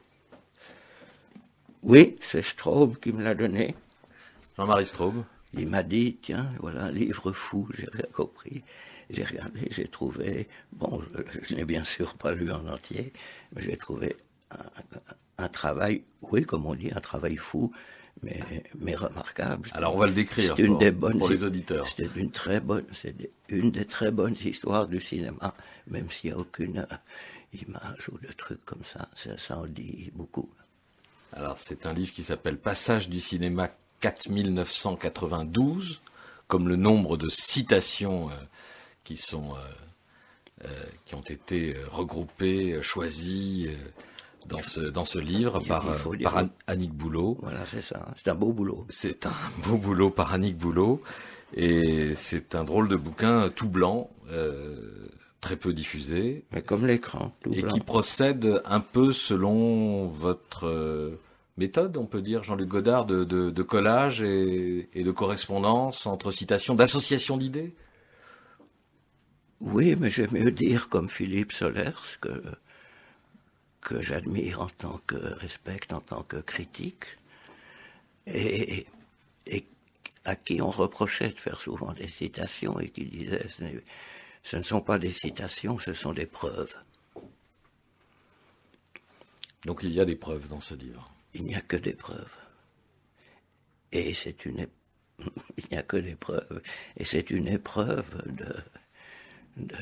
Oui, c'est Straub qui me l'a donné. Jean-Marie Straub. Il m'a dit, tiens, voilà un livre fou, j'ai rien compris. J'ai regardé, j'ai trouvé, bon, je, je n'ai bien sûr pas lu en entier, mais j'ai trouvé un, un travail, oui, comme on dit, un travail fou, mais, mais remarquable. Alors on va le décrire une pour, des bonnes, pour les auditeurs. C'est une très bonne, c'est une des très bonnes histoires du cinéma, même s'il n'y a aucune image ou de truc comme ça, ça, ça en dit beaucoup. Alors c'est un livre qui s'appelle Passage du cinéma quatre mille neuf cent quatre-vingt-douze, comme le nombre de citations euh, qui sont euh, euh, qui ont été regroupées, euh, choisies euh, dans ce dans ce livre il, par, il par An- Annick Boulot. Voilà, c'est ça. C'est un beau boulot. C'est un beau boulot par Annick Boulot, et c'est un drôle de bouquin tout blanc, euh, très peu diffusé. Mais comme l'écran, tout et blanc. Qui procède un peu selon votre euh, méthode, on peut dire, Jean-Luc Godard, de, de, de collage et, et de correspondance entre citations, d'association d'idées. Oui, mais j'aime mieux dire comme Philippe Solers, que, que j'admire en tant que, respecte en tant que critique, et, et à qui on reprochait de faire souvent des citations, et qui disait, ce, ce ne sont pas des citations, ce sont des preuves. Donc il y a des preuves dans ce livre. Il n'y a que des preuves. Et c'est une, il n'y a que des preuves. Et c'est une épreuve de, de,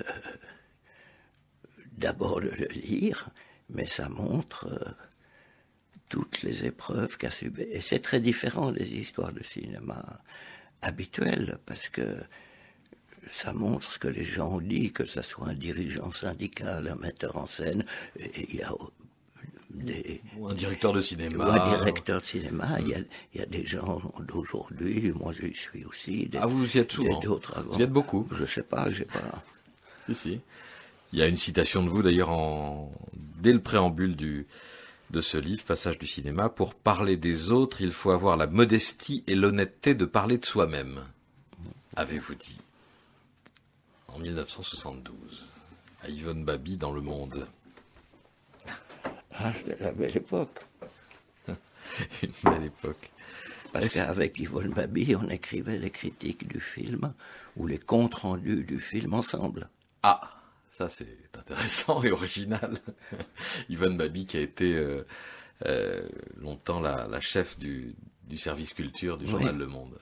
d'abord de le lire, mais ça montre euh, toutes les épreuves qu'a subi. Et c'est très différent des histoires de cinéma habituelles, parce que ça montre ce que les gens ont dit, que ce soit un dirigeant syndical, un metteur en scène, et il y a des, ou un directeur de cinéma. Ou un directeur de cinéma. Il y a, il y a des gens d'aujourd'hui, moi je suis aussi. Des, ah, vous y êtes souvent. D'autres avant. Vous y êtes beaucoup. Je sais pas, j'ai pas. Ici. Il y a une citation de vous d'ailleurs en dès le préambule du de ce livre, Passage du cinéma. Pour parler des autres, il faut avoir la modestie et l'honnêteté de parler de soi-même. Avez-vous dit en mille neuf cent soixante-douze à Yvonne Baby dans Le Monde. Ah, c'était la belle époque. Une belle époque. Parce Est-ce... qu'avec Yvonne Baby, on écrivait les critiques du film ou les comptes rendus du film ensemble. Ah, ça c'est intéressant et original. Yvonne Baby qui a été euh, euh, longtemps la, la chef du, du service culture du journal oui. Le Monde.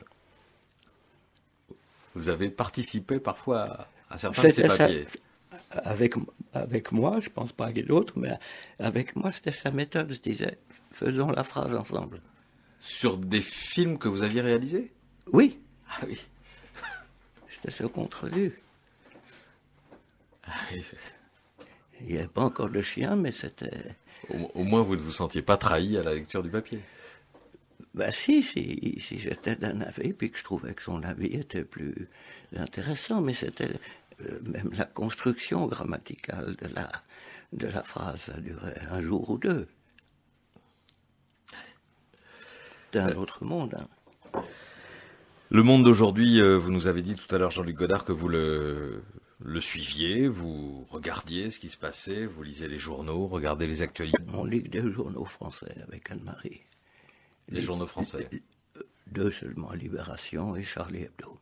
Vous avez participé parfois à, à certains c'était de ces papiers. Ça. Avec, avec moi, je pense pas qu'il y ait d'autres, mais avec moi, c'était sa méthode. Je disais, faisons la phrase ensemble. Sur des films que vous aviez réalisés ? Oui. Ah oui. C'était ce contre-vue. Ah oui. Il n'y avait pas encore de chien, mais c'était... Au, au moins, vous ne vous sentiez pas trahi à la lecture du papier ? Ben si, si, si j'étais d'un avis, puis que je trouvais que son avis était plus intéressant, mais c'était... Même la construction grammaticale de la, de la phrase, ça durait un jour ou deux. C'est un autre monde. Hein. Le Monde d'aujourd'hui, vous nous avez dit tout à l'heure, Jean-Luc Godard, que vous le, le suiviez, vous regardiez ce qui se passait, vous lisez les journaux, regardez les actualités. On lit des journaux français avec Anne-Marie. Les, les journaux français. Deux seulement, Libération et Charlie Hebdo.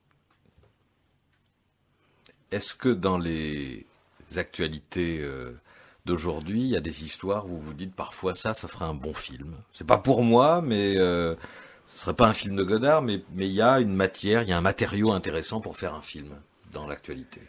Est-ce que dans les actualités euh, d'aujourd'hui, il y a des histoires où vous vous dites parfois ça, ça ferait un bon film ? C'est pas pour moi, mais euh, ce serait pas un film de Godard, mais mais il y a une matière, il y a un matériau intéressant pour faire un film dans l'actualité.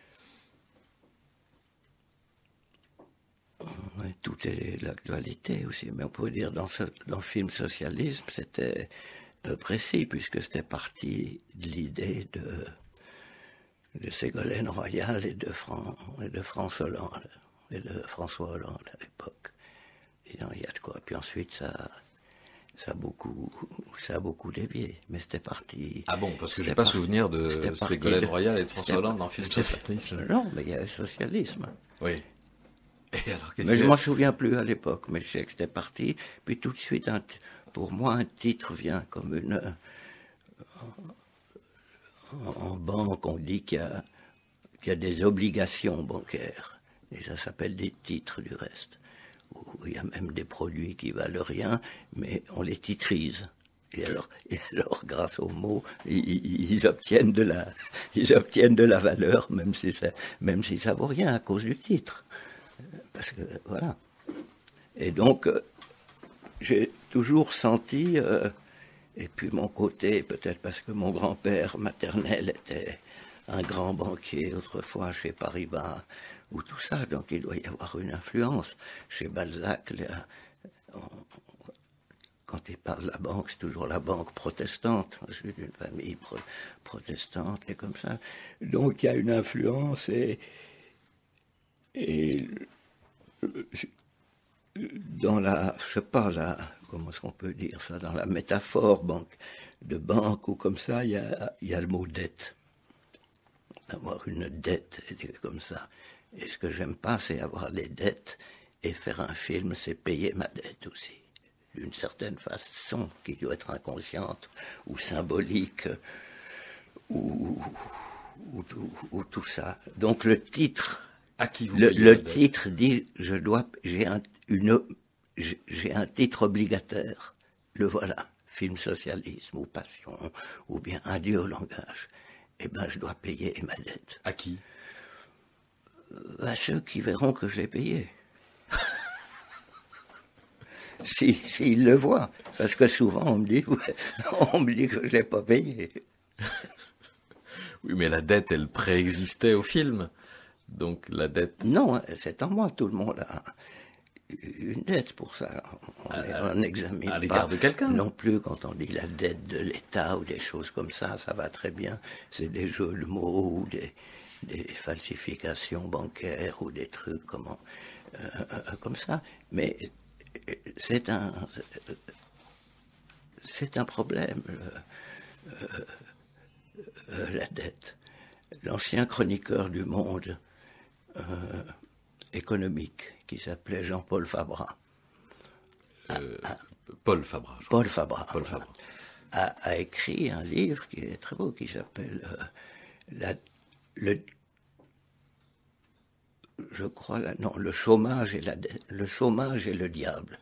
Oui, tout est l'actualité aussi, mais on pourrait dire dans ce dans le film Socialisme, c'était euh, précis puisque c'était parti de l'idée de de Ségolène Royal et de, Fran- et de France Hollande, et de François Hollande à l'époque. Il y a de quoi. Puis ensuite, ça, ça, a, beaucoup, ça a beaucoup dévié. Mais c'était parti... Ah bon, parce que je n'ai pas parti, souvenir de Ségolène de, Royal et de François Hollande dans le film Socialisme. Non, mais il y avait Socialisme. Oui. Et alors, mais je ne m'en souviens plus à l'époque, mais je sais que c'était parti. Puis tout de suite, un, pour moi, un titre vient comme une... En banque, on dit qu'il y a, qu'il y a des obligations bancaires. Et ça s'appelle des titres, du reste. où il y a même des produits qui valent rien, mais on les titrise. Et alors, et alors, grâce aux mots, ils, ils obtiennent de la, ils obtiennent de la valeur, même si ça, même si ça vaut rien à cause du titre. Parce que, voilà. Et donc, euh, j'ai toujours senti, euh, et puis mon côté, peut-être parce que mon grand-père maternel était un grand banquier autrefois chez Paribas, ou tout ça, donc il doit y avoir une influence. Chez Balzac, là, on, quand il parle de la banque, c'est toujours la banque protestante. Je suis d'une famille pro protestante et comme ça. Donc il y a une influence et, et dans la, je sais pas, la, comment est-ce qu'on peut dire ça, dans la métaphore banque, de banque ou comme ça, il y a, il y a le mot dette. Avoir une dette, et comme ça. Et ce que j'aime pas, c'est avoir des dettes et faire un film, c'est payer ma dette aussi. D'une certaine façon, qui doit être inconsciente ou symbolique, ou, ou, ou, ou tout ça. Donc le titre, à qui vous le, le titre dit, je dois, j'ai un, une, j'ai un titre obligataire. Le voilà, film socialisme ou passion, ou bien adieu au langage. Eh ben, je dois payer ma dette. À qui? À ceux qui verront que je l'ai payé. Si, s'ils le voient. Parce que souvent, on me dit, ouais, on me dit que je l'ai pas payé. Oui, mais la dette, elle préexistait au film. Donc, la dette... Non, c'est en moi, tout le monde a une dette pour ça. On, à, on n'examine à l'égard pas de quelqu'un. Non plus quand on dit la dette de l'État ou des choses comme ça, ça va très bien. C'est des jeux de mots ou des, des falsifications bancaires ou des trucs comment, euh, euh, comme ça. Mais c'est un, c'est un problème, euh, euh, la dette. L'ancien chroniqueur du Monde euh, économique, qui s'appelait Jean-Paul Fabra. Euh, a, Paul Fabra. Paul Fabra. Paul Fabra. A, a écrit un livre qui est très beau, qui s'appelle euh, la, le, je crois, la, non, le chômage et la, le chômage et le diable.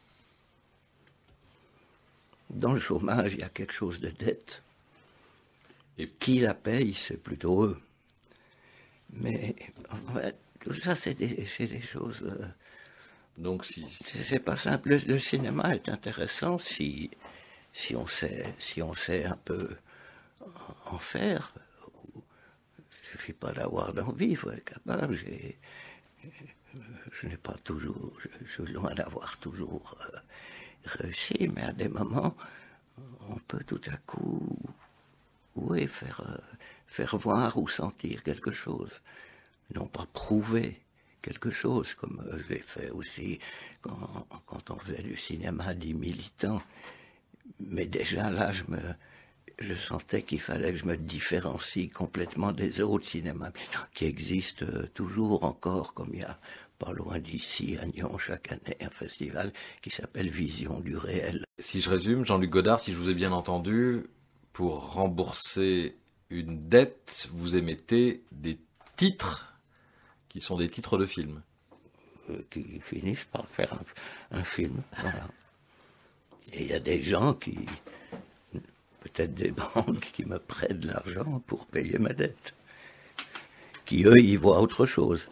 Dans le chômage, il y a quelque chose de dette. Et qui la paye, c'est plutôt eux. Mais en fait, tout ça, c'est des, c'est des choses. Euh, Donc, si c'est pas simple. Le, le cinéma est intéressant si si on sait si on sait un peu en faire. Il suffit pas d'avoir d'envie, il faut être capable. J'ai, je n'ai pas toujours, je, je suis loin d'avoir toujours euh, réussi, mais à des moments, on peut tout à coup, oui, faire euh, faire voir ou sentir quelque chose, non pas prouver quelque chose, comme euh, j'ai fait aussi quand, quand on faisait du cinéma dit militant. Mais déjà là, je me, je sentais qu'il fallait que je me différencie complètement des autres cinémas qui existent toujours encore, comme il y a pas loin d'ici, à Nyon, chaque année, un festival qui s'appelle Vision du réel. Si je résume, Jean-Luc Godard, si je vous ai bien entendu, pour rembourser une dette, vous émettez des titres qui sont des titres de films. Euh, qui finissent par faire un, un film, voilà. Et il y a des gens qui, peut-être des banques, qui me prêtent de l'argent pour payer ma dette, qui eux, y voient autre chose.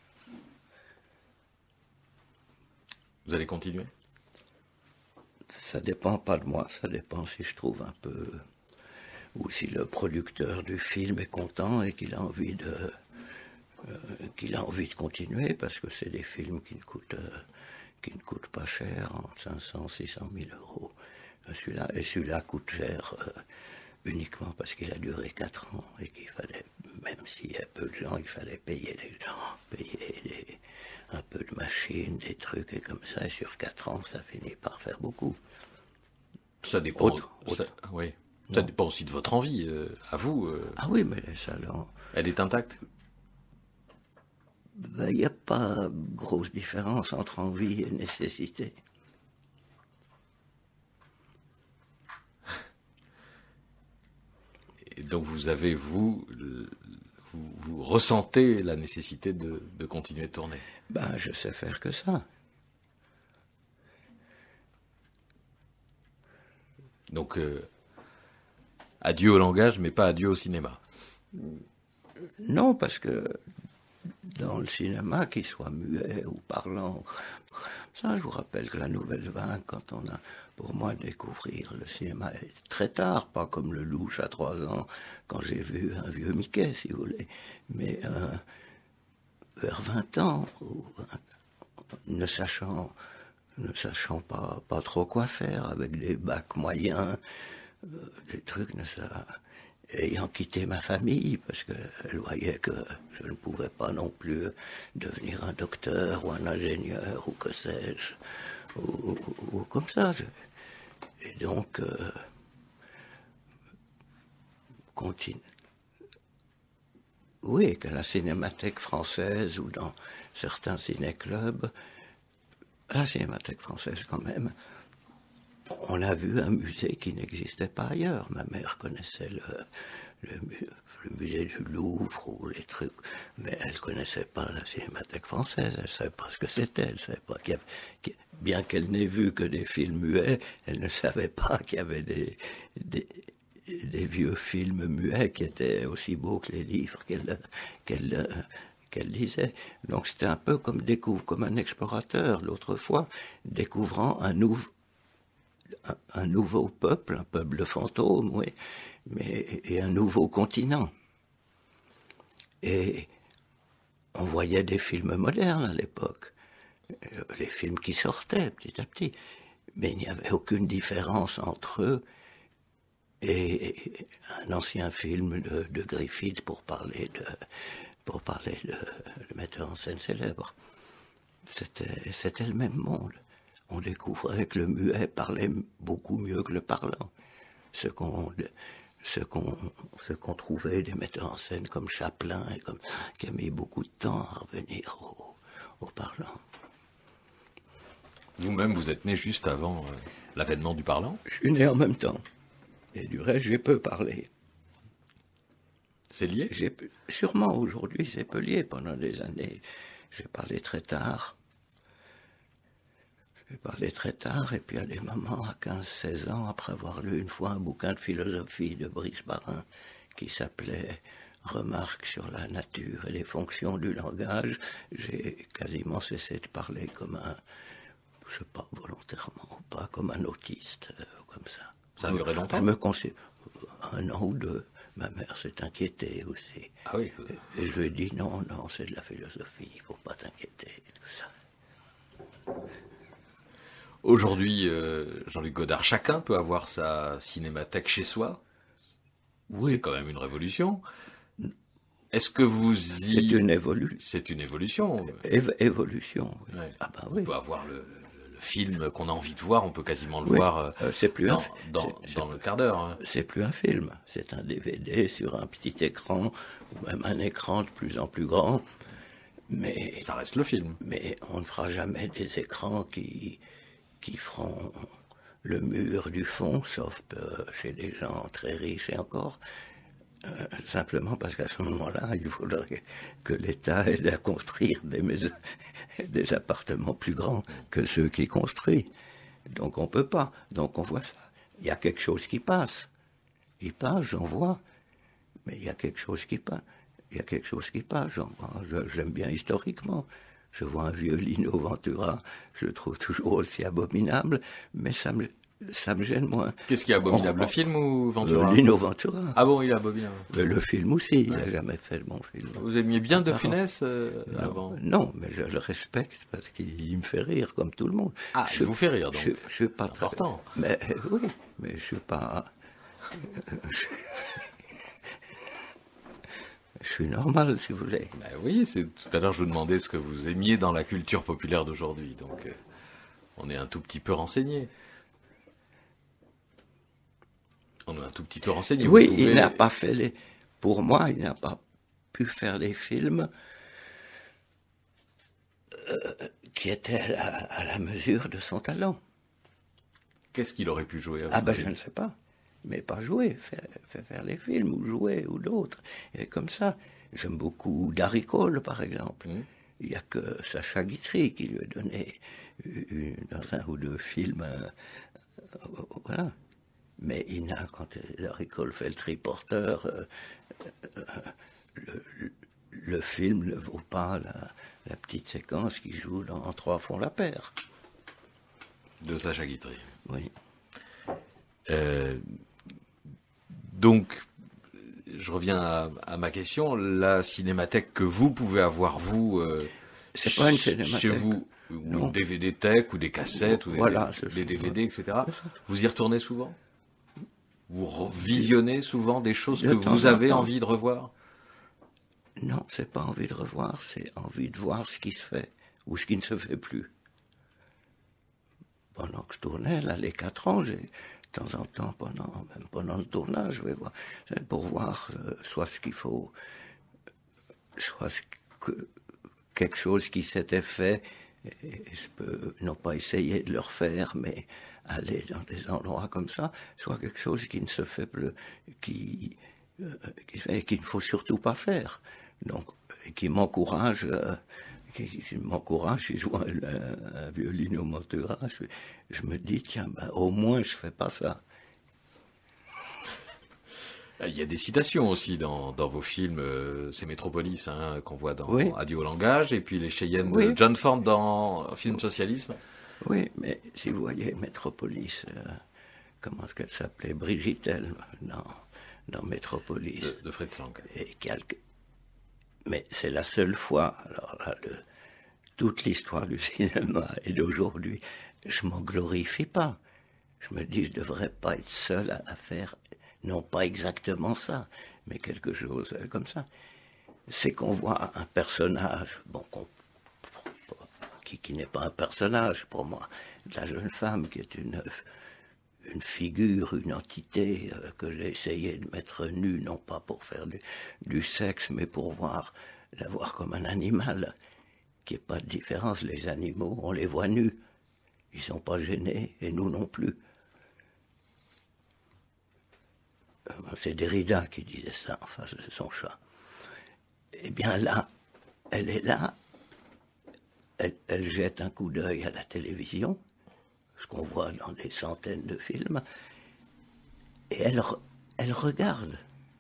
Vous allez continuer? Ça dépend pas de moi, ça dépend si je trouve un peu, ou si le producteur du film est content et qu'il a envie de, euh, qu'il a envie de continuer, parce que c'est des films qui ne coûtent, euh, qui ne coûtent pas cher, entre cinq cents, six cent mille euros. Celui-là, et celui-là coûte cher euh, uniquement parce qu'il a duré quatre ans et qu'il fallait, même s'il y a peu de gens, il fallait payer les gens, payer des, un peu de machines, des trucs et comme ça, et sur quatre ans, ça finit par faire beaucoup. Ça dépend, autre, ça, autre. Oui. Ça dépend aussi de votre envie, euh, à vous. Euh... Ah oui, mais ça, là, elle est intacte? Il ben, n'y a pas grosse différence entre envie et nécessité. Et donc vous avez, vous, vous, vous ressentez la nécessité de, de continuer de tourner? Ben, je sais faire que ça. Donc, euh, adieu au langage, mais pas adieu au cinéma. Non, parce que dans le cinéma, qu'il soit muet ou parlant, ça, je vous rappelle que la Nouvelle Vague, quand on a, pour moi, découvrir le cinéma très tard, pas comme le Louche à trois ans, quand j'ai vu un vieux Mickey, si vous voulez, mais euh, vers vingt ans, ou, ne sachant, ne sachant pas, pas trop quoi faire, avec des bacs moyens, euh, des trucs, ne ça, ayant quitté ma famille, parce qu'elle voyait que je ne pouvais pas non plus devenir un docteur ou un ingénieur ou que sais-je, ou, ou, ou comme ça. Et donc, euh, continue. Oui, qu'à la Cinémathèque française ou dans certains ciné-clubs, à la Cinémathèque française quand même, on a vu un musée qui n'existait pas ailleurs. Ma mère connaissait le, le, le musée du Louvre ou les trucs, mais elle connaissait pas la Cinémathèque française. Elle savait pas ce que c'était. Elle savait pas qu'il y avait, qu'il, bien qu'elle n'ait vu que des films muets, elle ne savait pas qu'il y avait des, des, des vieux films muets qui étaient aussi beaux que les livres qu'elle, qu'elle, qu'elle lisait. Donc c'était un peu comme découvre, comme un explorateur l'autre fois, découvrant un nouveau Un, un nouveau peuple, un peuple fantôme, oui, mais et un nouveau continent. Et on voyait des films modernes à l'époque, les films qui sortaient petit à petit, mais il n'y avait aucune différence entre eux et un ancien film de, de Griffith pour parler de, pour parler de, de metteur en scène célèbre. C'était, c'était le même monde. On découvrait que le muet parlait beaucoup mieux que le parlant. Ce qu'on, ce qu'on, ce qu'on trouvait des metteurs en scène comme Chaplin, et comme, qui a mis beaucoup de temps à revenir au, au parlant. Vous-même, vous êtes né juste avant euh, l'avènement du parlant? Je suis né en même temps. Et du reste, j'ai peu parlé. C'est lié? J'ai, sûrement aujourd'hui, c'est peu lié. Pendant des années, j'ai parlé très tard. J'ai parlé très tard, et puis à des moments, à quinze seize ans, après avoir lu une fois un bouquin de philosophie de Brice Barin, qui s'appelait « Remarques sur la nature et les fonctions du langage », j'ai quasiment cessé de parler comme un, je sais pas, volontairement ou pas, comme un autiste, euh, comme ça. Ça a duré longtemps? Je me considère un an ou deux. Ma mère s'est inquiétée aussi. Ah oui. Et je lui ai dit « Non, non, c'est de la philosophie, il faut pas t'inquiéter, tout ça. » Aujourd'hui, euh, Jean-Luc Godard, chacun peut avoir sa cinémathèque chez soi. Oui. C'est quand même une révolution. Est-ce que vous y... C'est une évolution. C'est une évolution. Éve- évolution, oui. Ouais. Ah bah oui. On peut avoir le, le, le film qu'on a envie de voir, on peut quasiment le oui. voir euh, c'est plus dans, un, dans, c'est, dans c'est, le quart d'heure. Hein. C'est plus un film, c'est un D V D sur un petit écran, ou même un écran de plus en plus grand. Mais ça reste le film. Mais on ne fera jamais des écrans qui... qui feront le mur du fond, sauf euh, chez des gens très riches et encore, euh, simplement parce qu'à ce moment-là, il faudrait que l'État aide à construire des maisons, des appartements plus grands que ceux qui construit. Donc on peut pas. Donc on voit ça. Il y a quelque chose qui passe. Il passe, j'en vois. Mais il y a quelque chose qui passe. Il y a quelque chose qui passe, j'en vois. Je, j'aime bien historiquement. Je vois un vieux Lino Ventura, je le trouve toujours aussi abominable, mais ça me, ça me gêne moins. Qu'est-ce qui est abominable, on, le film ou Ventura? Le Lino Ventura. Ah bon, il est abominable. Mais le film aussi, il n'a ouais. jamais fait de bon film. Vous aimiez bien De Funès euh, non, avant? Non, mais je le respecte parce qu'il me fait rire comme tout le monde. Ah, je, il vous fait rire donc. Je, je suis pas c'est très... important. Mais oui, mais je suis pas... Je suis normal, si vous voulez. Ben oui, c'est, tout à l'heure, je vous demandais ce que vous aimiez dans la culture populaire d'aujourd'hui. Donc, euh, on est un tout petit peu renseigné. On est un tout petit peu renseigné. Oui, pouvez... il n'a pas fait les... Pour moi, il n'a pas pu faire des films euh, qui étaient à la, à la mesure de son talent. Qu'est-ce qu'il aurait pu jouer? Ah ben, je ne sais pas. Mais pas jouer, faire, faire, faire les films, ou jouer, ou d'autres. Et comme ça, j'aime beaucoup Darry Cole, par exemple. Mmh. Il n'y a que Sacha Guitry qui lui a donné une, dans un ou deux films. Euh, voilà. Mais Ina, quand Larry-Cole fait le triporteur, euh, euh, le, le film ne vaut pas la, la petite séquence qui joue dans Trois font la paire. De Sacha Guitry. Oui. Euh, donc, je reviens à, à ma question. La cinémathèque que vous pouvez avoir, vous, euh, c'est pas une cinémathèque. Chez vous, ou une D V D tech, ou des cassettes, ou voilà, des, des D V D, et cetera. Vous y retournez souvent? Vous visionnez souvent des choses que vous avez envie de revoir? Non, c'est pas envie de revoir, c'est envie de voir ce qui se fait, ou ce qui ne se fait plus. Pendant que je tournais, là, les quatre ans, j'ai, de temps en temps, pendant, même pendant le tournage, je vais voir, pour voir euh, soit ce qu'il faut, soit ce que, quelque chose qui s'était fait, et je peux non pas essayer de le refaire, mais aller dans des endroits comme ça, soit quelque chose qui ne se fait plus, qui, euh, qui, fait, qu'il ne faut surtout pas faire. Donc, et qui m'encourage, euh, qui, qui m'encourage, si je vois un, un violino Montura, je, je me dis, tiens, ben, au moins je fais pas ça. Il y a des citations aussi dans, dans vos films, euh, c'est Métropolis, hein, qu'on voit dans oui. Adieu au langage, et puis les Cheyennes oui. de John Ford dans Film Socialisme. Oui, mais si vous voyez Métropolis, euh, comment est-ce qu'elle s'appelait, Brigitte Elle, dans, dans Métropolis. De, de Fritz Lang. Et quelque... Mais c'est la seule fois, alors là, le, toute l'histoire du cinéma et d'aujourd'hui, je m'en glorifie pas. Je me dis, je devrais pas être seul à, à faire, non pas exactement ça, mais quelque chose comme ça. C'est qu'on voit un personnage, bon, qu'on, qui, qui n'est pas un personnage pour moi, de la jeune femme qui est une, une figure, une entité euh, que j'ai essayé de mettre nue, non pas pour faire du, du sexe, mais pour voir, la voir comme un animal, qu'il n'y ait pas de différence. Les animaux, on les voit nus, ils ne sont pas gênés, et nous non plus. Euh, c'est Derrida qui disait ça, enfin c'est son chat. Eh bien là, elle est là, elle, elle jette un coup d'œil à la télévision, ce qu'on voit dans des centaines de films, et elle, elle regarde.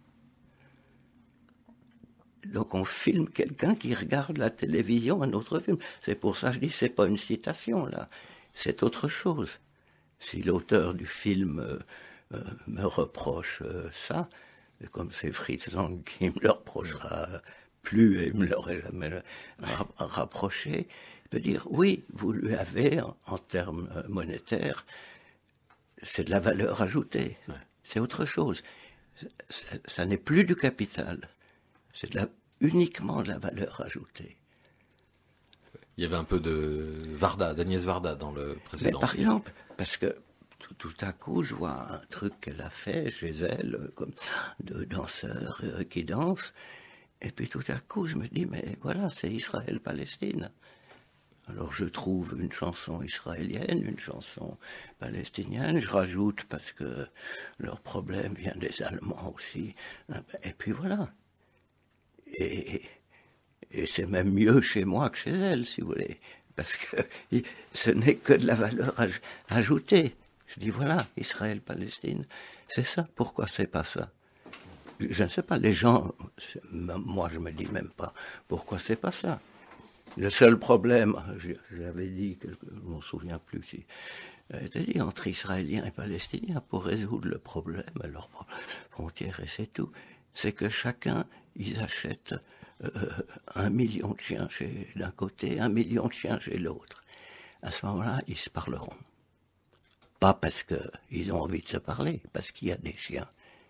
Donc on filme quelqu'un qui regarde la télévision, un autre film. C'est pour ça que je dis, c'est pas une citation, là, c'est autre chose. Si l'auteur du film euh, euh, me reproche euh, ça, comme c'est Fritz Lang qui me le reprochera plus et me l'aurait jamais ra- rapproché, il peut dire, oui, vous lui avez, en, en termes monétaires, c'est de la valeur ajoutée. Ouais. C'est autre chose. Ça, ça n'est plus du capital. C'est de la, uniquement de la valeur ajoutée. Il y avait un peu de Varda, d'Agnès Varda dans le précédent. Mais par exemple, parce que tout, tout à coup, je vois un truc qu'elle a fait chez elle, comme de danseurs euh, qui dansent, et puis tout à coup, je me dis, mais voilà, c'est Israël-Palestine. Alors je trouve une chanson israélienne, une chanson palestinienne, je rajoute parce que leur problème vient des Allemands aussi, et puis voilà. Et, et c'est même mieux chez moi que chez elle, si vous voulez, parce que ce n'est que de la valeur aj- ajoutée. Je dis voilà, Israël-Palestine, c'est ça, pourquoi c'est pas ça? Je ne sais pas, les gens, moi je me dis même pas, pourquoi c'est pas ça? Le seul problème, j'avais dit, je ne m'en souviens plus, si, j'avais dit entre Israéliens et Palestiniens, pour résoudre le problème à leurs frontières, et c'est tout, c'est que chacun, ils achètent euh, un million de chiens chez d'un côté, un million de chiens chez l'autre. À ce moment-là, ils se parleront. Pas parce qu'ils ont envie de se parler, parce qu'il y a des chiens.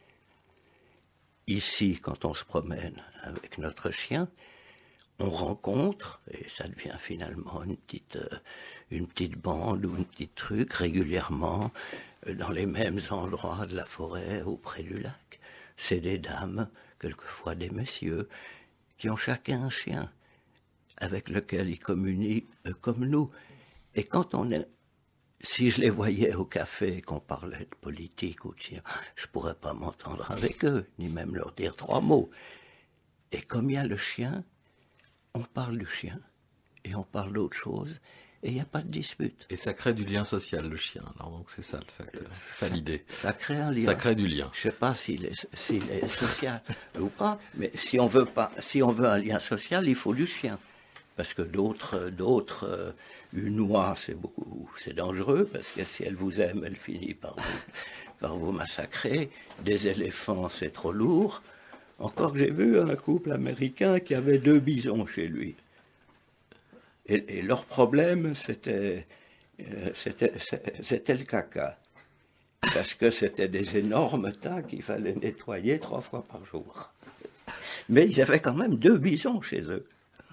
Ici, quand on se promène avec notre chien, on rencontre, et ça devient finalement une petite, euh, une petite bande ou un petit truc régulièrement euh, dans les mêmes endroits de la forêt ou près du lac. C'est des dames, quelquefois des messieurs, qui ont chacun un chien avec lequel ils communient euh, comme nous. Et quand on est... Si je les voyais au café, qu'on parlait de politique ou de chien, je pourrais pas m'entendre avec eux, ni même leur dire trois mots. Et comme il y a le chien, on parle du chien, et on parle d'autre chose, et il n'y a pas de dispute. Et ça crée du lien social, le chien. Alors donc c'est ça le facteur, c'est ça l'idée. Ça crée un lien. Ça crée du lien. Je sais pas s'il est, s'il est social ou pas, mais si on veut pas, si on veut un lien social, il faut du chien. Parce que d'autres, d'autres, euh, une oie, c'est beaucoup, c'est dangereux, parce que si elle vous aime, elle finit par vous, par vous massacrer. Des éléphants, c'est trop lourd. Encore, j'ai vu un couple américain qui avait deux bisons chez lui. Et, et leur problème, c'était, euh, c'était, c'était le caca. Parce que c'était des énormes tas qu'il fallait nettoyer trois fois par jour. Mais ils avaient quand même deux bisons chez eux.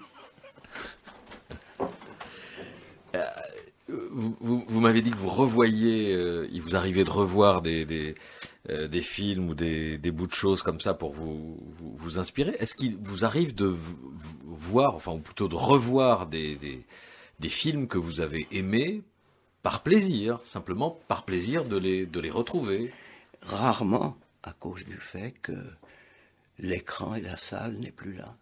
Vous, vous, vous m'avez dit que vous revoyez, euh, il vous arrivait de revoir des, des, euh, des films ou des, des bouts de choses comme ça pour vous, vous, vous inspirer. Est-ce qu'il vous arrive de voir, enfin, ou plutôt de revoir des, des, des films que vous avez aimés par plaisir, simplement par plaisir de les, de les retrouver? Rarement, à cause du fait que l'écran et la salle n'est plus là.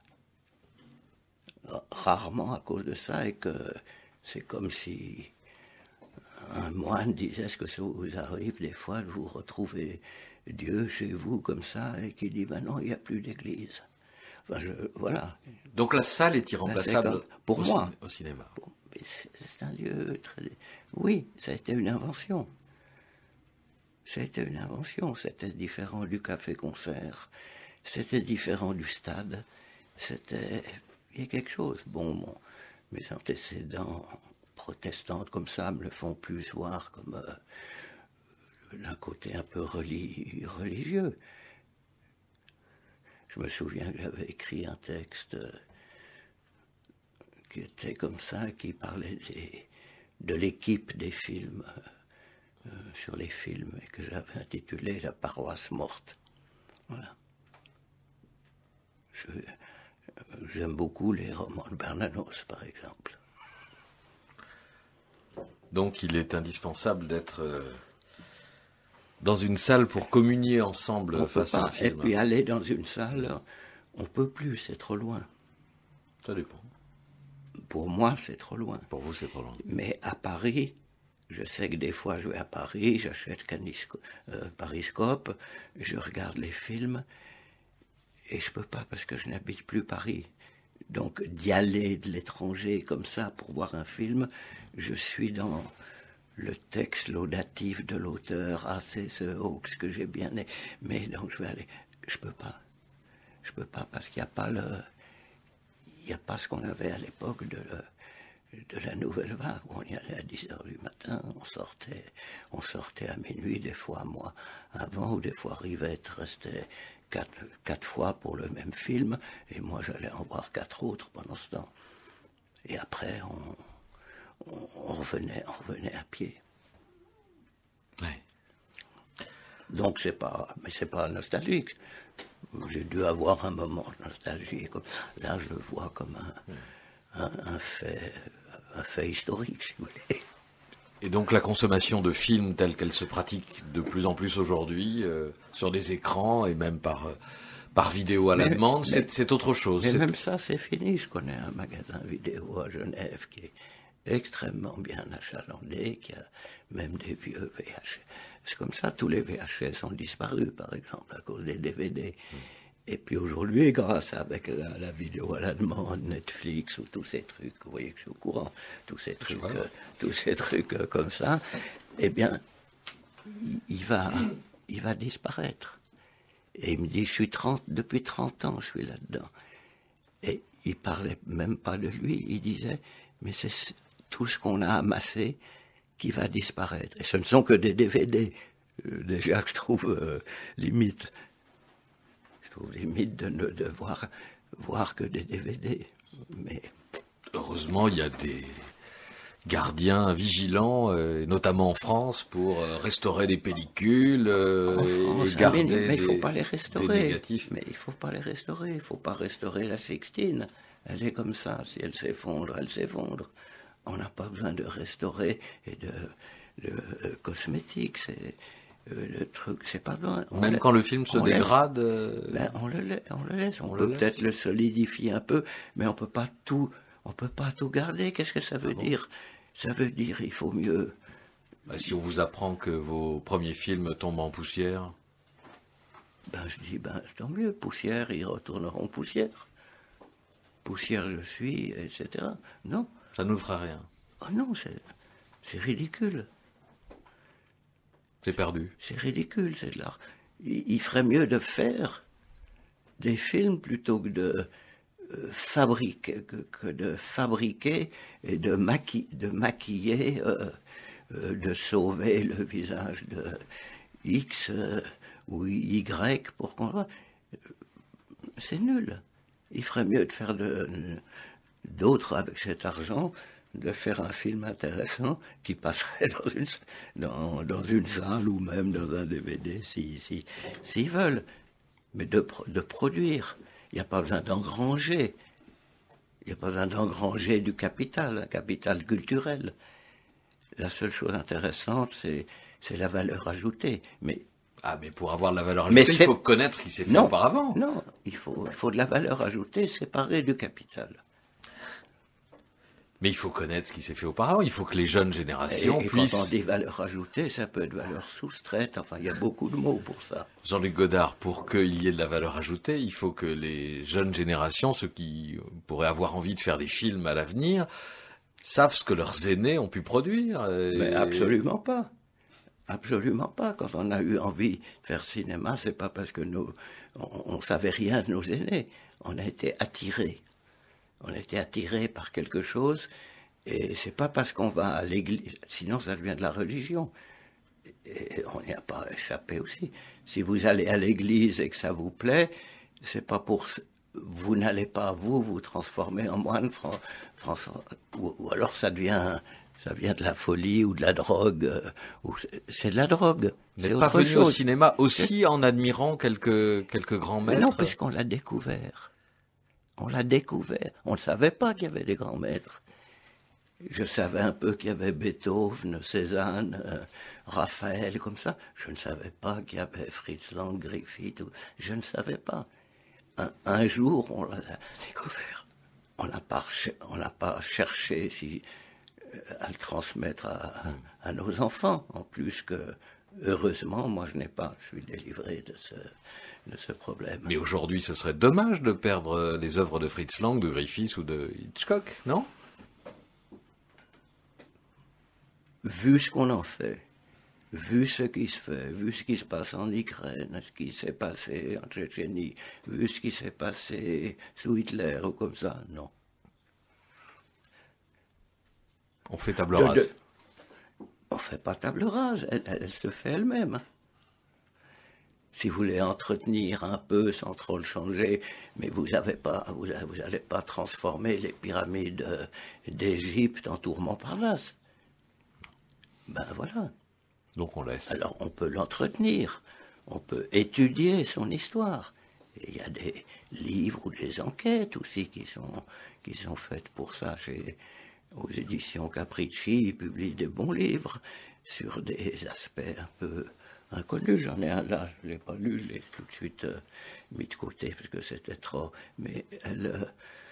Rarement à cause de ça, et que c'est comme si un moine disait: est-ce que ça vous arrive des fois de vous retrouver Dieu chez vous comme ça, et qui dit: ben non, il n'y a plus d'église. Enfin, je, voilà. Donc la salle est irremplaçable comme, pour au, moi, au cinéma. Pour, c'est, c'est un lieu très... Oui, ça a été une invention. C'était une invention. C'était différent du café-concert. C'était différent du stade. C'était... Il y a quelque chose. Bon, bon mes antécédents protestants comme ça me le font plus voir comme euh, d'un côté un peu reli- religieux. Je me souviens que j'avais écrit un texte euh, qui était comme ça, qui parlait des, de l'équipe des films, euh, sur les films, et que j'avais intitulé « La paroisse morte ». Voilà. Je, j'aime beaucoup les romans de Bernanos, par exemple. Donc il est indispensable d'être euh, dans une salle pour communier ensemble on face à un film. Et puis aller dans une salle, on ne peut plus, c'est trop loin. Ça dépend. Pour moi, c'est trop loin. Pour vous, c'est trop loin. Mais à Paris, je sais que des fois, je vais à Paris, j'achète Canisco, euh, Pariscope, je regarde les films, et je peux pas parce que je n'habite plus Paris. Donc d'y aller de l'étranger comme ça pour voir un film, je suis dans le texte laudatif de l'auteur. Ah, c'est ce Hawks que j'ai bien aimé. Mais donc je vais aller. Je peux pas. Je peux pas parce qu'il n'y a pas le. Il n'y a pas ce qu'on avait à l'époque de, le, de la nouvelle vague. On y allait à dix heures du matin, on sortait, on sortait à minuit, des fois moi avant, ou des fois Rivette restait Quatre, quatre fois pour le même film, et moi j'allais en voir quatre autres pendant ce temps. Et après, on, on, on, revenait, on revenait à pied. Ouais. Donc c'est pas, mais c'est pas nostalgique. J'ai dû avoir un moment de nostalgie. Comme, là, je le vois comme un, un, un, fait, un fait historique, si vous voulez. Et donc la consommation de films telle qu'elle se pratique de plus en plus aujourd'hui, euh, sur des écrans et même par, euh, par vidéo à la mais, demande, mais, c'est, c'est autre chose. Mais c'est... même ça, c'est fini. Je connais un magasin vidéo à Genève qui est extrêmement bien achalandé, qui a même des vieux V H S. C'est comme ça, tous les V H S ont disparu, par exemple, à cause des D V D. Mmh. Et puis aujourd'hui, grâce à avec la, la vidéo à la demande, Netflix ou tous ces trucs, vous voyez que je suis au courant, tous ces trucs, euh, tous ces trucs euh, comme ça, eh bien, il, il va, il va disparaître. Et il me dit, je suis trente, depuis trente ans, je suis là-dedans. Et il parlait même pas de lui, il disait, mais c'est tout ce qu'on a amassé qui va disparaître. Et ce ne sont que des D V D, euh, déjà que je trouve euh, limite. Je trouve limite de ne de voir, voir que des D V D. Mais heureusement, il y a des gardiens vigilants, euh, notamment en France, pour euh, restaurer des pellicules euh, en France, et garder mais, mais il faut des, pas les restaurer. des négatifs. Mais il faut pas les restaurer. Il faut pas restaurer la Sixtine. Elle est comme ça. Si elle s'effondre, elle s'effondre. On n'a pas besoin de restaurer et de, de euh, cosmétiques. C'est euh, le truc, c'est pas loin. On Même la, quand le film se dégrade, euh... ben, on le laisse. On le laisse. On, on peut le peut-être laisse. le solidifier un peu, mais on peut pas tout. On peut pas tout garder. Qu'est-ce que ça veut ah bon. dire? Ça veut dire il faut mieux... Bah, si on vous apprend que vos premiers films tombent en poussière. Ben, je dis, ben, tant mieux, poussière, ils retourneront poussière. Poussière je suis, et cetera. Non. Ça ne nous fera rien. Oh non, c'est, c'est ridicule. C'est perdu. C'est ridicule, c'est de l'art. Il, il ferait mieux de faire des films plutôt que de euh, fabriquer, que, que de fabriquer et de, maqui, de maquiller, euh, euh, de sauver le visage de X euh, ou Y pour qu'on voit. C'est nul. Il ferait mieux de faire de, d'autres avec cet argent, de faire un film intéressant qui passerait dans une, dans, dans une salle ou même dans un D V D s'ils si, si, veulent. Mais de, de produire. Il n'y a pas besoin d'engranger. Il n'y a pas besoin d'engranger du capital, un capital culturel. La seule chose intéressante, c'est, c'est la valeur ajoutée. Mais Ah, mais pour avoir de la valeur ajoutée, il faut connaître ce qui s'est fait non, auparavant. Non, il faut, il faut de la valeur ajoutée séparée du capital. Mais il faut connaître ce qui s'est fait auparavant. Il faut que les jeunes générations et, et puissent... quand on dit valeur ajoutée, ça peut être valeur soustraite. Enfin, il y a beaucoup de mots pour ça. Jean-Luc Godard, pour qu'il y ait de la valeur ajoutée, il faut que les jeunes générations, ceux qui pourraient avoir envie de faire des films à l'avenir, savent ce que leurs aînés ont pu produire. Et... Mais absolument pas. Absolument pas. Quand on a eu envie de faire cinéma, c'est pas parce que nous, on, on savait rien de nos aînés. On a été attirés. On a été attirés par quelque chose, et c'est pas parce qu'on va à l'église, sinon ça devient de la religion. Et on n'y a pas échappé aussi. Si vous allez à l'église et que ça vous plaît, c'est pas pour... Vous n'allez pas, vous, vous transformer en moine, Fran, François, ou, ou alors ça devient... Ça vient de la folie ou de la drogue. Euh, ou c'est de la drogue. Vous n'êtes pas venu au cinéma aussi en admirant quelques, quelques grands maîtres? Non, parce qu'on l'a découvert. On l'a découvert. On ne savait pas qu'il y avait des grands maîtres. Je savais un peu qu'il y avait Beethoven, Cézanne, euh, Raphaël, comme ça. Je ne savais pas qu'il y avait Fritz Lang, Griffith. Ou... Je ne savais pas. Un, un jour, on l'a découvert. On n'a pas, on n'a pas cherché si... à le transmettre à, à, à nos enfants, en plus que, heureusement, moi je n'ai pas, je suis délivré de ce, de ce problème. Mais aujourd'hui, ce serait dommage de perdre les œuvres de Fritz Lang, de Griffith ou de Hitchcock, non? Vu ce qu'on en fait, vu ce qui se fait, vu ce qui se passe en Ukraine, ce qui s'est passé en Tchétchénie, vu ce qui s'est passé sous Hitler ou comme ça, non. On fait table rase. De, de... On ne fait pas table rase, elle, elle, elle se fait elle-même. Si vous voulez entretenir un peu sans trop le changer, mais vous n'allez pas, vous, vous allez pas transformer les pyramides d'Égypte en tour Montparnasse. Ben voilà. Donc on laisse. Alors on peut l'entretenir, on peut étudier son histoire. Et il y a des livres ou des enquêtes aussi qui sont, qui sont faites pour ça chez... Aux éditions Capricci, ils publient des bons livres sur des aspects un peu inconnus. J'en ai un là, je ne l'ai pas lu, je l'ai tout de suite euh, mis de côté parce que c'était trop. Mais elle... Euh,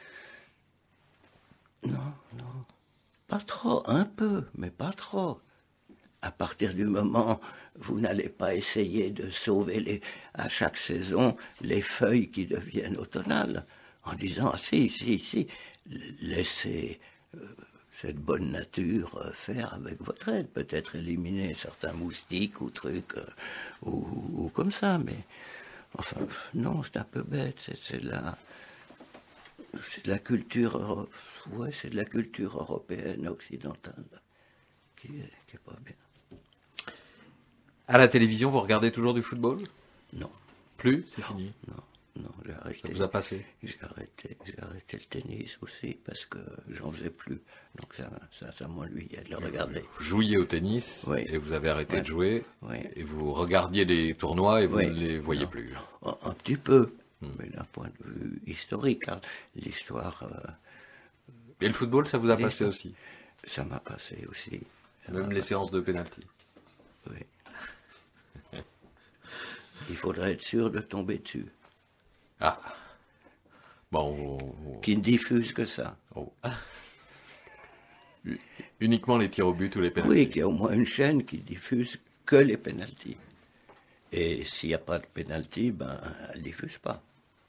non, non, pas trop, un peu, mais pas trop. À partir du moment où vous n'allez pas essayer de sauver les, à chaque saison les feuilles qui deviennent automnales, en disant, ah, si, si, si, laissez... Euh, cette bonne nature euh, faire avec votre aide, peut-être éliminer certains moustiques ou trucs, euh, ou, ou comme ça, mais enfin, non, c'est un peu bête, c'est, c'est de la... C'est de la culture, ouais, c'est de la culture européenne, occidentale, qui est, qui est pas bien. À la télévision, vous regardez toujours du football? Non. Plus? C'est fini? Non. Non, j'ai arrêté. Ça vous a passé? J'ai arrêté, j'ai arrêté le tennis aussi parce que j'en faisais plus. Donc ça, ça, ça m'ennuyait de le regarder. Vous jouiez au tennis, oui, et vous avez arrêté, ouais, de jouer, oui, et vous regardiez les tournois et vous, oui, ne les voyez non, plus. Un, un petit peu, hmm. mais d'un point de vue historique, hein, l'histoire... Euh, et le football, ça vous a passé aussi? Ça m'a passé aussi. Ça Même les passé. Séances de pénalty? Oui. Il faudrait être sûr de tomber dessus. Ah. Bon. On... Qui ne diffuse que ça. Oh. Uniquement les tirs au but ou les pénaltys. Oui, qu'il y a au moins une chaîne qui diffuse que les pénaltys. Et s'il n'y a pas de pénalty, ben, elle ne diffuse pas.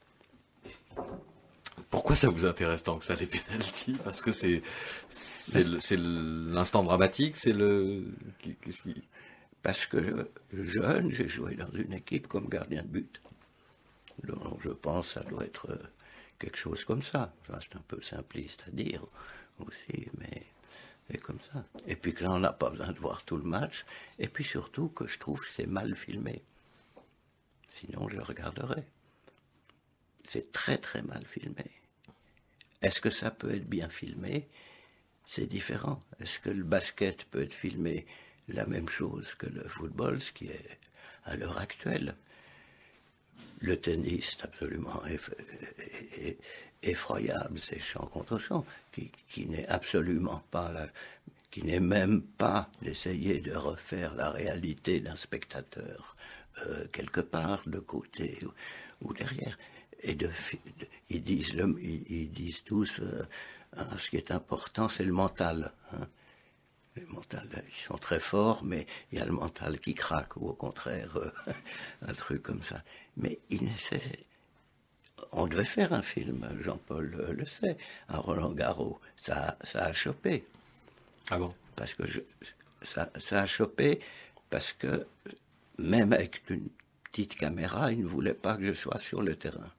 Pourquoi ça vous intéresse tant que ça, les pénaltys? Parce que c'est c'est l'instant dramatique, c'est le... Qu'est-ce qui... Parce que jeune, j'ai joué dans une équipe comme gardien de but. Donc je pense que ça doit être quelque chose comme ça. C'est un peu simpliste à dire aussi, mais c'est comme ça. Et puis que là, on n'a pas besoin de voir tout le match. Et puis surtout que je trouve que c'est mal filmé. Sinon, je le regarderai. C'est très très mal filmé. Est-ce que ça peut être bien filmé? C'est différent. Est-ce que le basket peut être filmé la même chose que le football, ce qui est à l'heure actuelle? Le tennis, c'est absolument eff effroyable, c'est champ contre champ, qui, qui n'est absolument pas, la, qui n'est même pas d'essayer de refaire la réalité d'un spectateur euh, quelque part, de côté ou, ou derrière. Et de, de, ils, disent le, ils, ils disent tous, euh, hein, ce qui est important, c'est le mental. Hein. Le mental, ils sont très forts, mais il y a le mental qui craque, ou au contraire, euh, un truc comme ça. Mais il essaie, on devait faire un film, Jean-Paul le, le sait, à Roland-Garros. Ça, ça a chopé. Ah bon? Parce que je, ça, ça a chopé parce que même avec une petite caméra, il ne voulait pas que je sois sur le terrain.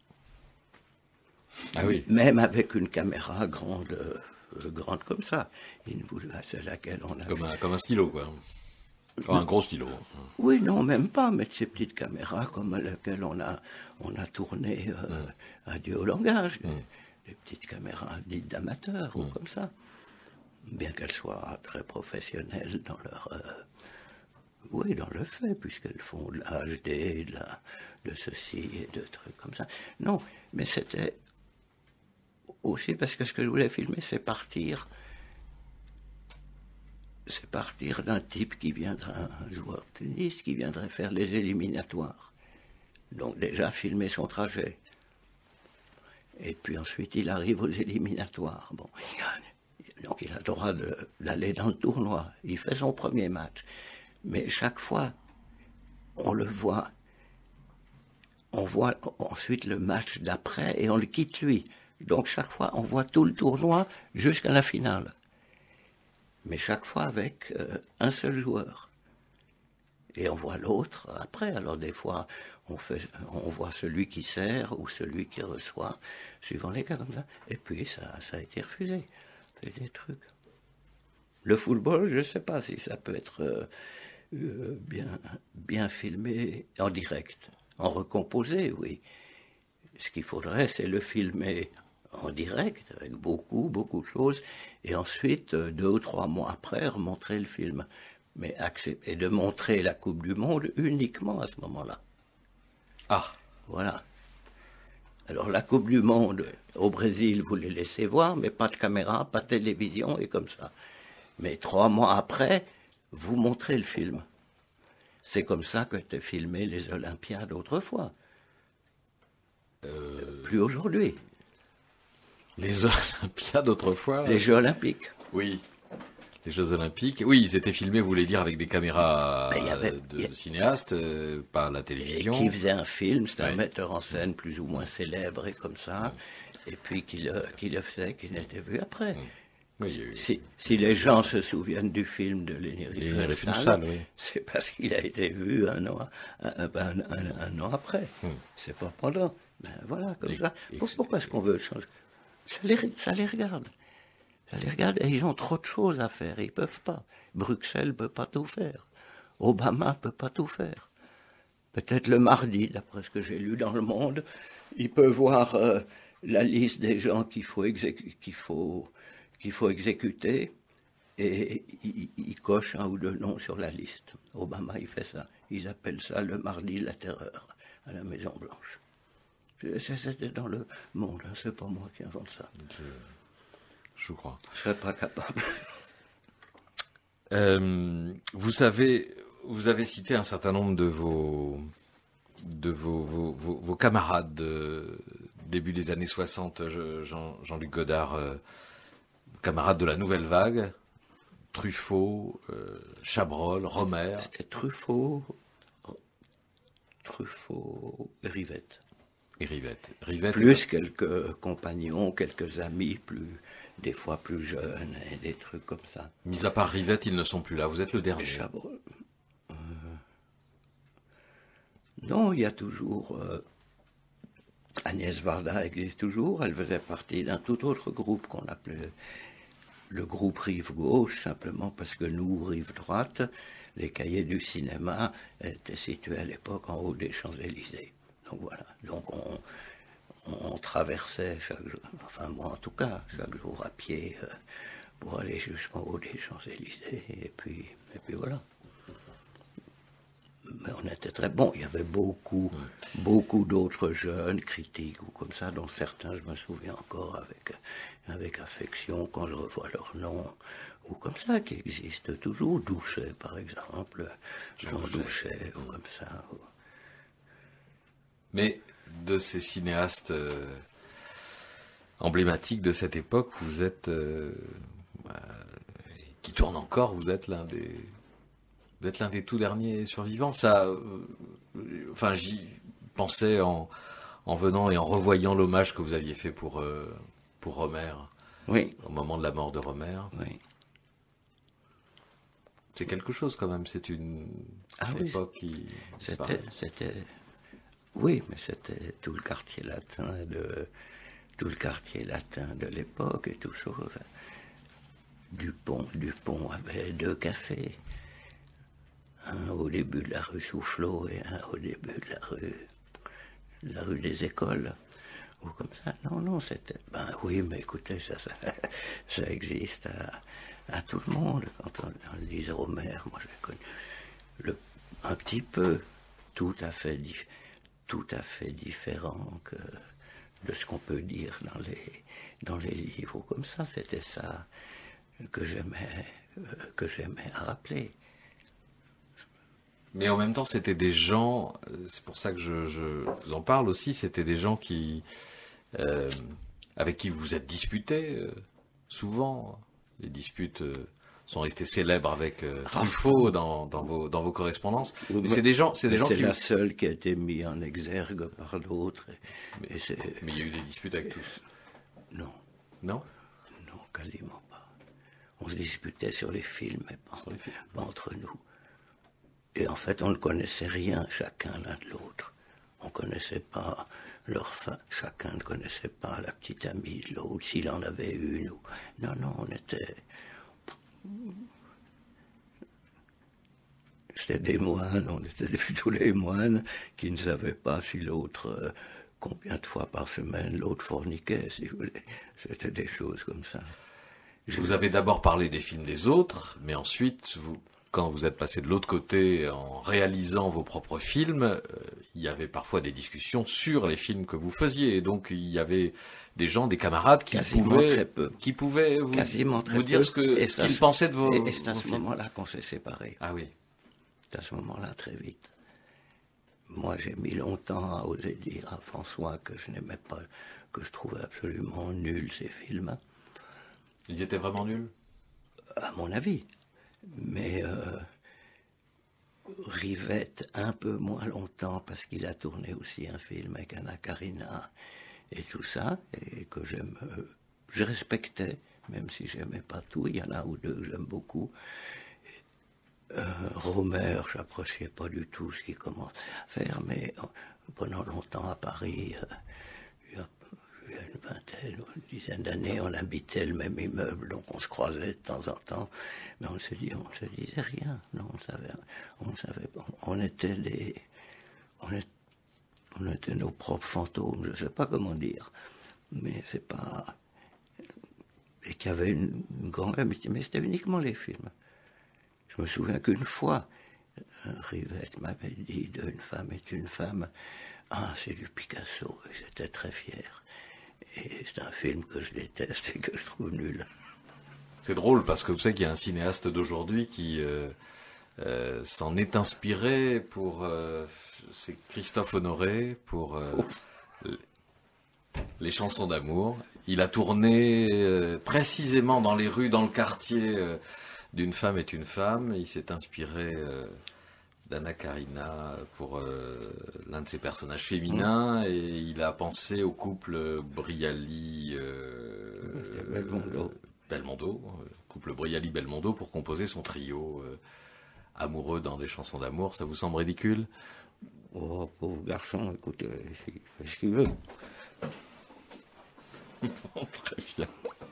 Ah oui. Même avec une caméra grande, euh, grande comme ça, il ne voulait, c'est laquelle on a. Comme un, comme un stylo, quoi. Comme un gros stylo. Oui, non, même pas, mais de ces petites caméras comme à laquelle on a, on a tourné euh, mm. Adieu au langage, mm. des, des petites caméras dites d'amateurs mm. ou comme ça, bien qu'elles soient très professionnelles dans leur, euh, oui, dans le fait, puisqu'elles font de la H D, de, la, de ceci et de trucs comme ça. Non, mais c'était aussi parce que ce que je voulais filmer, c'est partir. C'est partir d'un type qui viendrait, un joueur de tennis, qui viendrait faire les éliminatoires. Donc déjà filmer son trajet. Et puis ensuite il arrive aux éliminatoires. Bon, donc il a le droit d'aller dans le tournoi. Il fait son premier match. Mais chaque fois, on le voit. On voit ensuite le match d'après et on le quitte lui. Donc chaque fois, on voit tout le tournoi jusqu'à la finale. Mais chaque fois avec euh, un seul joueur. Et on voit l'autre après. Alors des fois, on, fait, on voit celui qui sert ou celui qui reçoit, suivant les cas comme ça. Et puis ça, ça a été refusé. C'est des trucs. Le football, je ne sais pas si ça peut être euh, euh, bien, bien filmé en direct. En recomposé, oui. Ce qu'il faudrait, c'est le filmer en direct, avec beaucoup, beaucoup de choses, et ensuite, deux ou trois mois après, remontrer le film. Mais accepter, et de montrer la Coupe du Monde uniquement à ce moment-là. Ah. Voilà. Alors la Coupe du Monde, au Brésil, vous les laissez voir, mais pas de caméra, pas de télévision, et comme ça. Mais trois mois après, vous montrez le film. C'est comme ça que étaient filmées les Olympiades autrefois. Euh... Plus aujourd'hui. Les Olympiades autrefois. Les Jeux Olympiques. Oui. Les Jeux Olympiques. Oui, ils étaient filmés, vous voulez dire, avec des caméras ben, y avait, de y a... cinéastes, euh, pas la télévision. Et qui faisait un film, c'était ouais. un metteur en scène plus ou moins célèbre et comme ça, ouais. et puis qui le, qui le faisait, qui n'était vu après. Ouais. Oui, oui. Si, si les gens se souviennent du film de Leni Riefenstahl, oui. c'est parce qu'il a été vu un an, un, un, un, un an après. Hum. C'est pas pendant. Ben voilà, comme et, ça. Et Pourquoi est-ce qu'on veut changer? Ça les, ça les regarde. Ça les regarde et ils ont trop de choses à faire. Ils peuvent pas. Bruxelles ne peut pas tout faire. Obama ne peut pas tout faire. Peut-être le mardi, d'après ce que j'ai lu dans Le Monde, il peut voir euh, la liste des gens qu'il faut, qu'il faut, qu'il faut exécuter et il, il coche un ou deux noms sur la liste. Obama, il fait ça. Ils appellent ça le mardi de la terreur à la Maison-Blanche. C'était dans Le Monde, hein, c'est pas moi qui invente ça. Je, je crois. Je serais pas capable. Euh, vous savez, vous avez cité un certain nombre de vos, de vos, vos, vos, vos camarades de début des années soixante, Jean, Jean-Luc Godard, euh, camarade de la Nouvelle Vague. Truffaut, euh, Chabrol, Romer. C'était Truffaut, Truffaut et Rivette. Et Rivette. Rivette plus quelques compagnons, quelques amis, plus des fois plus jeunes et des trucs comme ça. Mis à part Rivette, ils ne sont plus là. Vous êtes le dernier. Chabrol. Euh... Non, il y a toujours... Euh... Agnès Varda existe toujours. Elle faisait partie d'un tout autre groupe qu'on appelait le groupe Rive Gauche, simplement parce que nous, Rive Droite, les cahiers du cinéma étaient situés à l'époque en haut des Champs-Élysées. Donc voilà, donc on, on traversait chaque jour, enfin moi en tout cas, chaque jour à pied euh, pour aller jusqu'en haut des Champs-Élysées, et puis, et puis voilà. Mais on était très bons, il y avait beaucoup, ouais. beaucoup d'autres jeunes critiques ou comme ça, dont certains je me souviens encore avec, avec affection quand je revois leur nom, ou comme ça, qui existent toujours, Douchet par exemple, Jean Douchet, Douchet ou comme ça. Ou... Mais de ces cinéastes euh, emblématiques de cette époque, vous êtes, euh, euh, qui tournent encore, vous êtes l'un des, vous êtes l'un des tout derniers survivants. Ça, euh, enfin, j'y pensais en, en venant et en revoyant l'hommage que vous aviez fait pour euh, pour Romer, oui, au moment de la mort de Romer. Oui. C'est quelque chose quand même. C'est une ah, époque oui, qui. C'était, c'était. Oui, mais c'était tout le quartier latin de tout le quartier latin de l'époque et tout chose. Dupont, Dupont avait deux cafés, un au début de la rue Soufflot et un au début de la rue, de la rue des Écoles, ou comme ça. Non, non, c'était. Ben oui, mais écoutez, ça, ça, ça existe à, à tout le monde. Quand on, on dit Romer, moi j'ai connu le, un petit peu, tout à fait différent. tout à fait différent que de ce qu'on peut dire dans les, dans les livres comme ça. C'était ça que j'aimais, euh, que j'aimais rappeler. Mais en même temps, c'était des gens, c'est pour ça que je, je vous en parle aussi, c'était des gens qui, euh, avec qui vous vous êtes disputés, euh, souvent. Les disputes euh, sont restées célèbres avec euh, Truffaut dans, dans, vos, dans vos correspondances. Mais c'est des gens, c'est des gens c'est qui... la seule qui a été mise en exergue par d'autres. Mais, mais il y a eu des disputes avec tous. Non. Non? Non, quasiment pas. On se disputait sur les films, mais pas, sur les films. Pas entre nous. Et en fait, on ne connaissait rien chacun l'un de l'autre. On ne connaissait pas leur femme, chacun ne connaissait pas la petite amie de l'autre, s'il en avait une. Ou... Non, non, on était... C'était des moines, on était plutôt les moines qui ne savaient pas si l'autre, euh, combien de fois par semaine l'autre forniquait, si vous voulez. C'était des choses comme ça. Je... Vous avez d'abord parlé des films des autres, mais ensuite, vous, quand vous êtes passé de l'autre côté en réalisant vos propres films, euh, il y avait parfois des discussions sur les films que vous faisiez. Et donc, il y avait des gens, des camarades qui Quasiment pouvaient, très peu. Qui pouvaient vous, Quasiment très vous dire peu. ce que, ce qu'ils ce... pensaient de vos, et, et c'est à vos ce films. moment-là qu'on s'est séparés. Ah oui. C'est à ce moment-là, très vite. Moi, j'ai mis longtemps à oser dire à François que je n'aimais pas, que je trouvais absolument nuls ces films. Ils étaient vraiment nuls? À mon avis. Mais euh, Rivette, un peu moins longtemps, parce qu'il a tourné aussi un film avec Anna Karina et tout ça, et que j'aime, euh, je respectais, même si j'aimais pas tout. Il y en a un ou deux que j'aime beaucoup. Euh, Romer, j'appréciais pas du tout ce qu'il commence à faire, mais euh, pendant longtemps à Paris, euh, il, y a, il y a une vingtaine ou une dizaine d'années, on habitait le même immeuble, donc on se croisait de temps en temps, mais on se dit, on se disait rien, non, on savait, on savait pas, on était des, on, est, on était nos propres fantômes, je sais pas comment dire, mais c'est pas, et qu'il y avait une, une grande amitié, mais c'était uniquement les films. Je me souviens qu'une fois, Rivette m'avait dit « Une femme est une femme ». Ah, c'est du Picasso, et j'étais très fier. Et c'est un film que je déteste et que je trouve nul. C'est drôle parce que vous savez qu'il y a un cinéaste d'aujourd'hui qui euh, euh, s'en est inspiré pour... Euh, c'est Christophe Honoré, pour euh, les, les chansons d'amour. Il a tourné euh, précisément dans les rues, dans le quartier... Euh, d'une femme est une femme. Il s'est inspiré euh, d'Anna Karina pour euh, l'un de ses personnages féminins, mmh. et il a pensé au couple Brialy euh, Belmondo. Belmondo, couple Brialy-Belmondo, pour composer son trio euh, amoureux dans des chansons d'amour. Ça vous semble ridicule? Oh, pauvre garçon, écoutez, il fait ce qu'il veut. Très bien.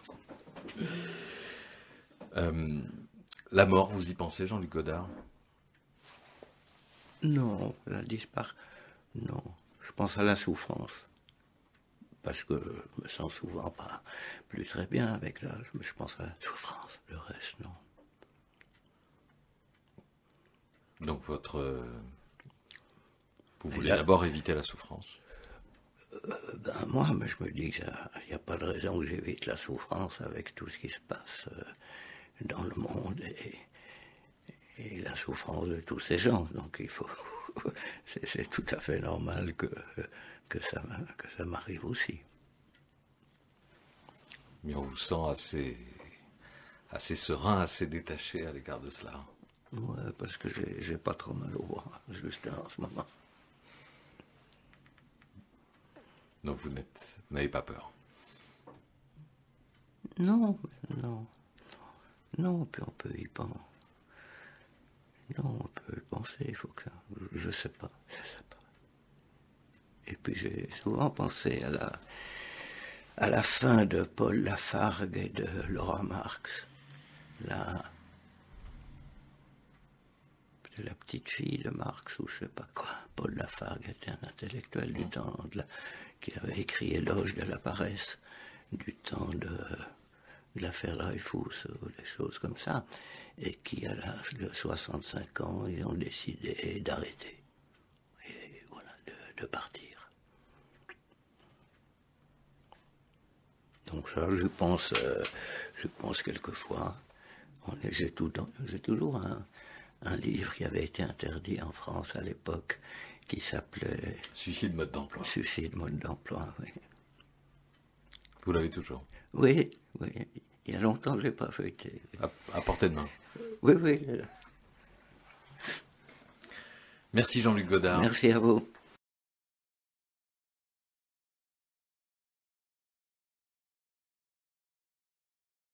Euh, la mort, vous y pensez, Jean-Luc Godard? Non, la dispar... Non, je pense à la souffrance. Parce que je me sens souvent pas plus très bien avec l'âge, mais je pense à la souffrance. Le reste, non. Donc votre... Vous mais voulez là, d'abord éviter la souffrance? euh, Ben moi, mais je me dis qu'il n'y a pas de raison que j'évite la souffrance avec tout ce qui se passe euh, dans le monde et, et la souffrance de tous ces gens. Donc il faut... c'est tout à fait normal que, que ça, que ça m'arrive aussi. Mais on vous sent assez, assez serein, assez détaché à l'égard de cela. Ouais, parce que j'ai pas trop mal au bras, juste en ce moment. Donc vous n'avez pas peur? Non, non, non, puis on peut y penser. Non, on peut y penser, il faut que ça... Je sais pas, je sais pas. Et puis j'ai souvent pensé à la, à la fin de Paul Lafargue et de Laura Marx. La, la petite fille de Marx, ou je sais pas quoi. Paul Lafargue était un intellectuel du temps de la, qui avait écrit Éloge de la paresse, du temps de, de l'affaire Dreyfus, ou des choses comme ça, et qui, à l'âge de soixante-cinq ans, ils ont décidé d'arrêter. Et voilà, de, de partir. Donc ça, je pense, euh, je pense quelquefois, j'ai tout, toujours un, un livre qui avait été interdit en France à l'époque, qui s'appelait... Suicide mode d'emploi. Suicide mode d'emploi, oui. Vous l'avez toujours? Oui, oui. Il y a longtemps que je n'ai pas feuilleté. À, à portée de main? Oui, oui. Merci Jean-Luc Godard. Merci à vous.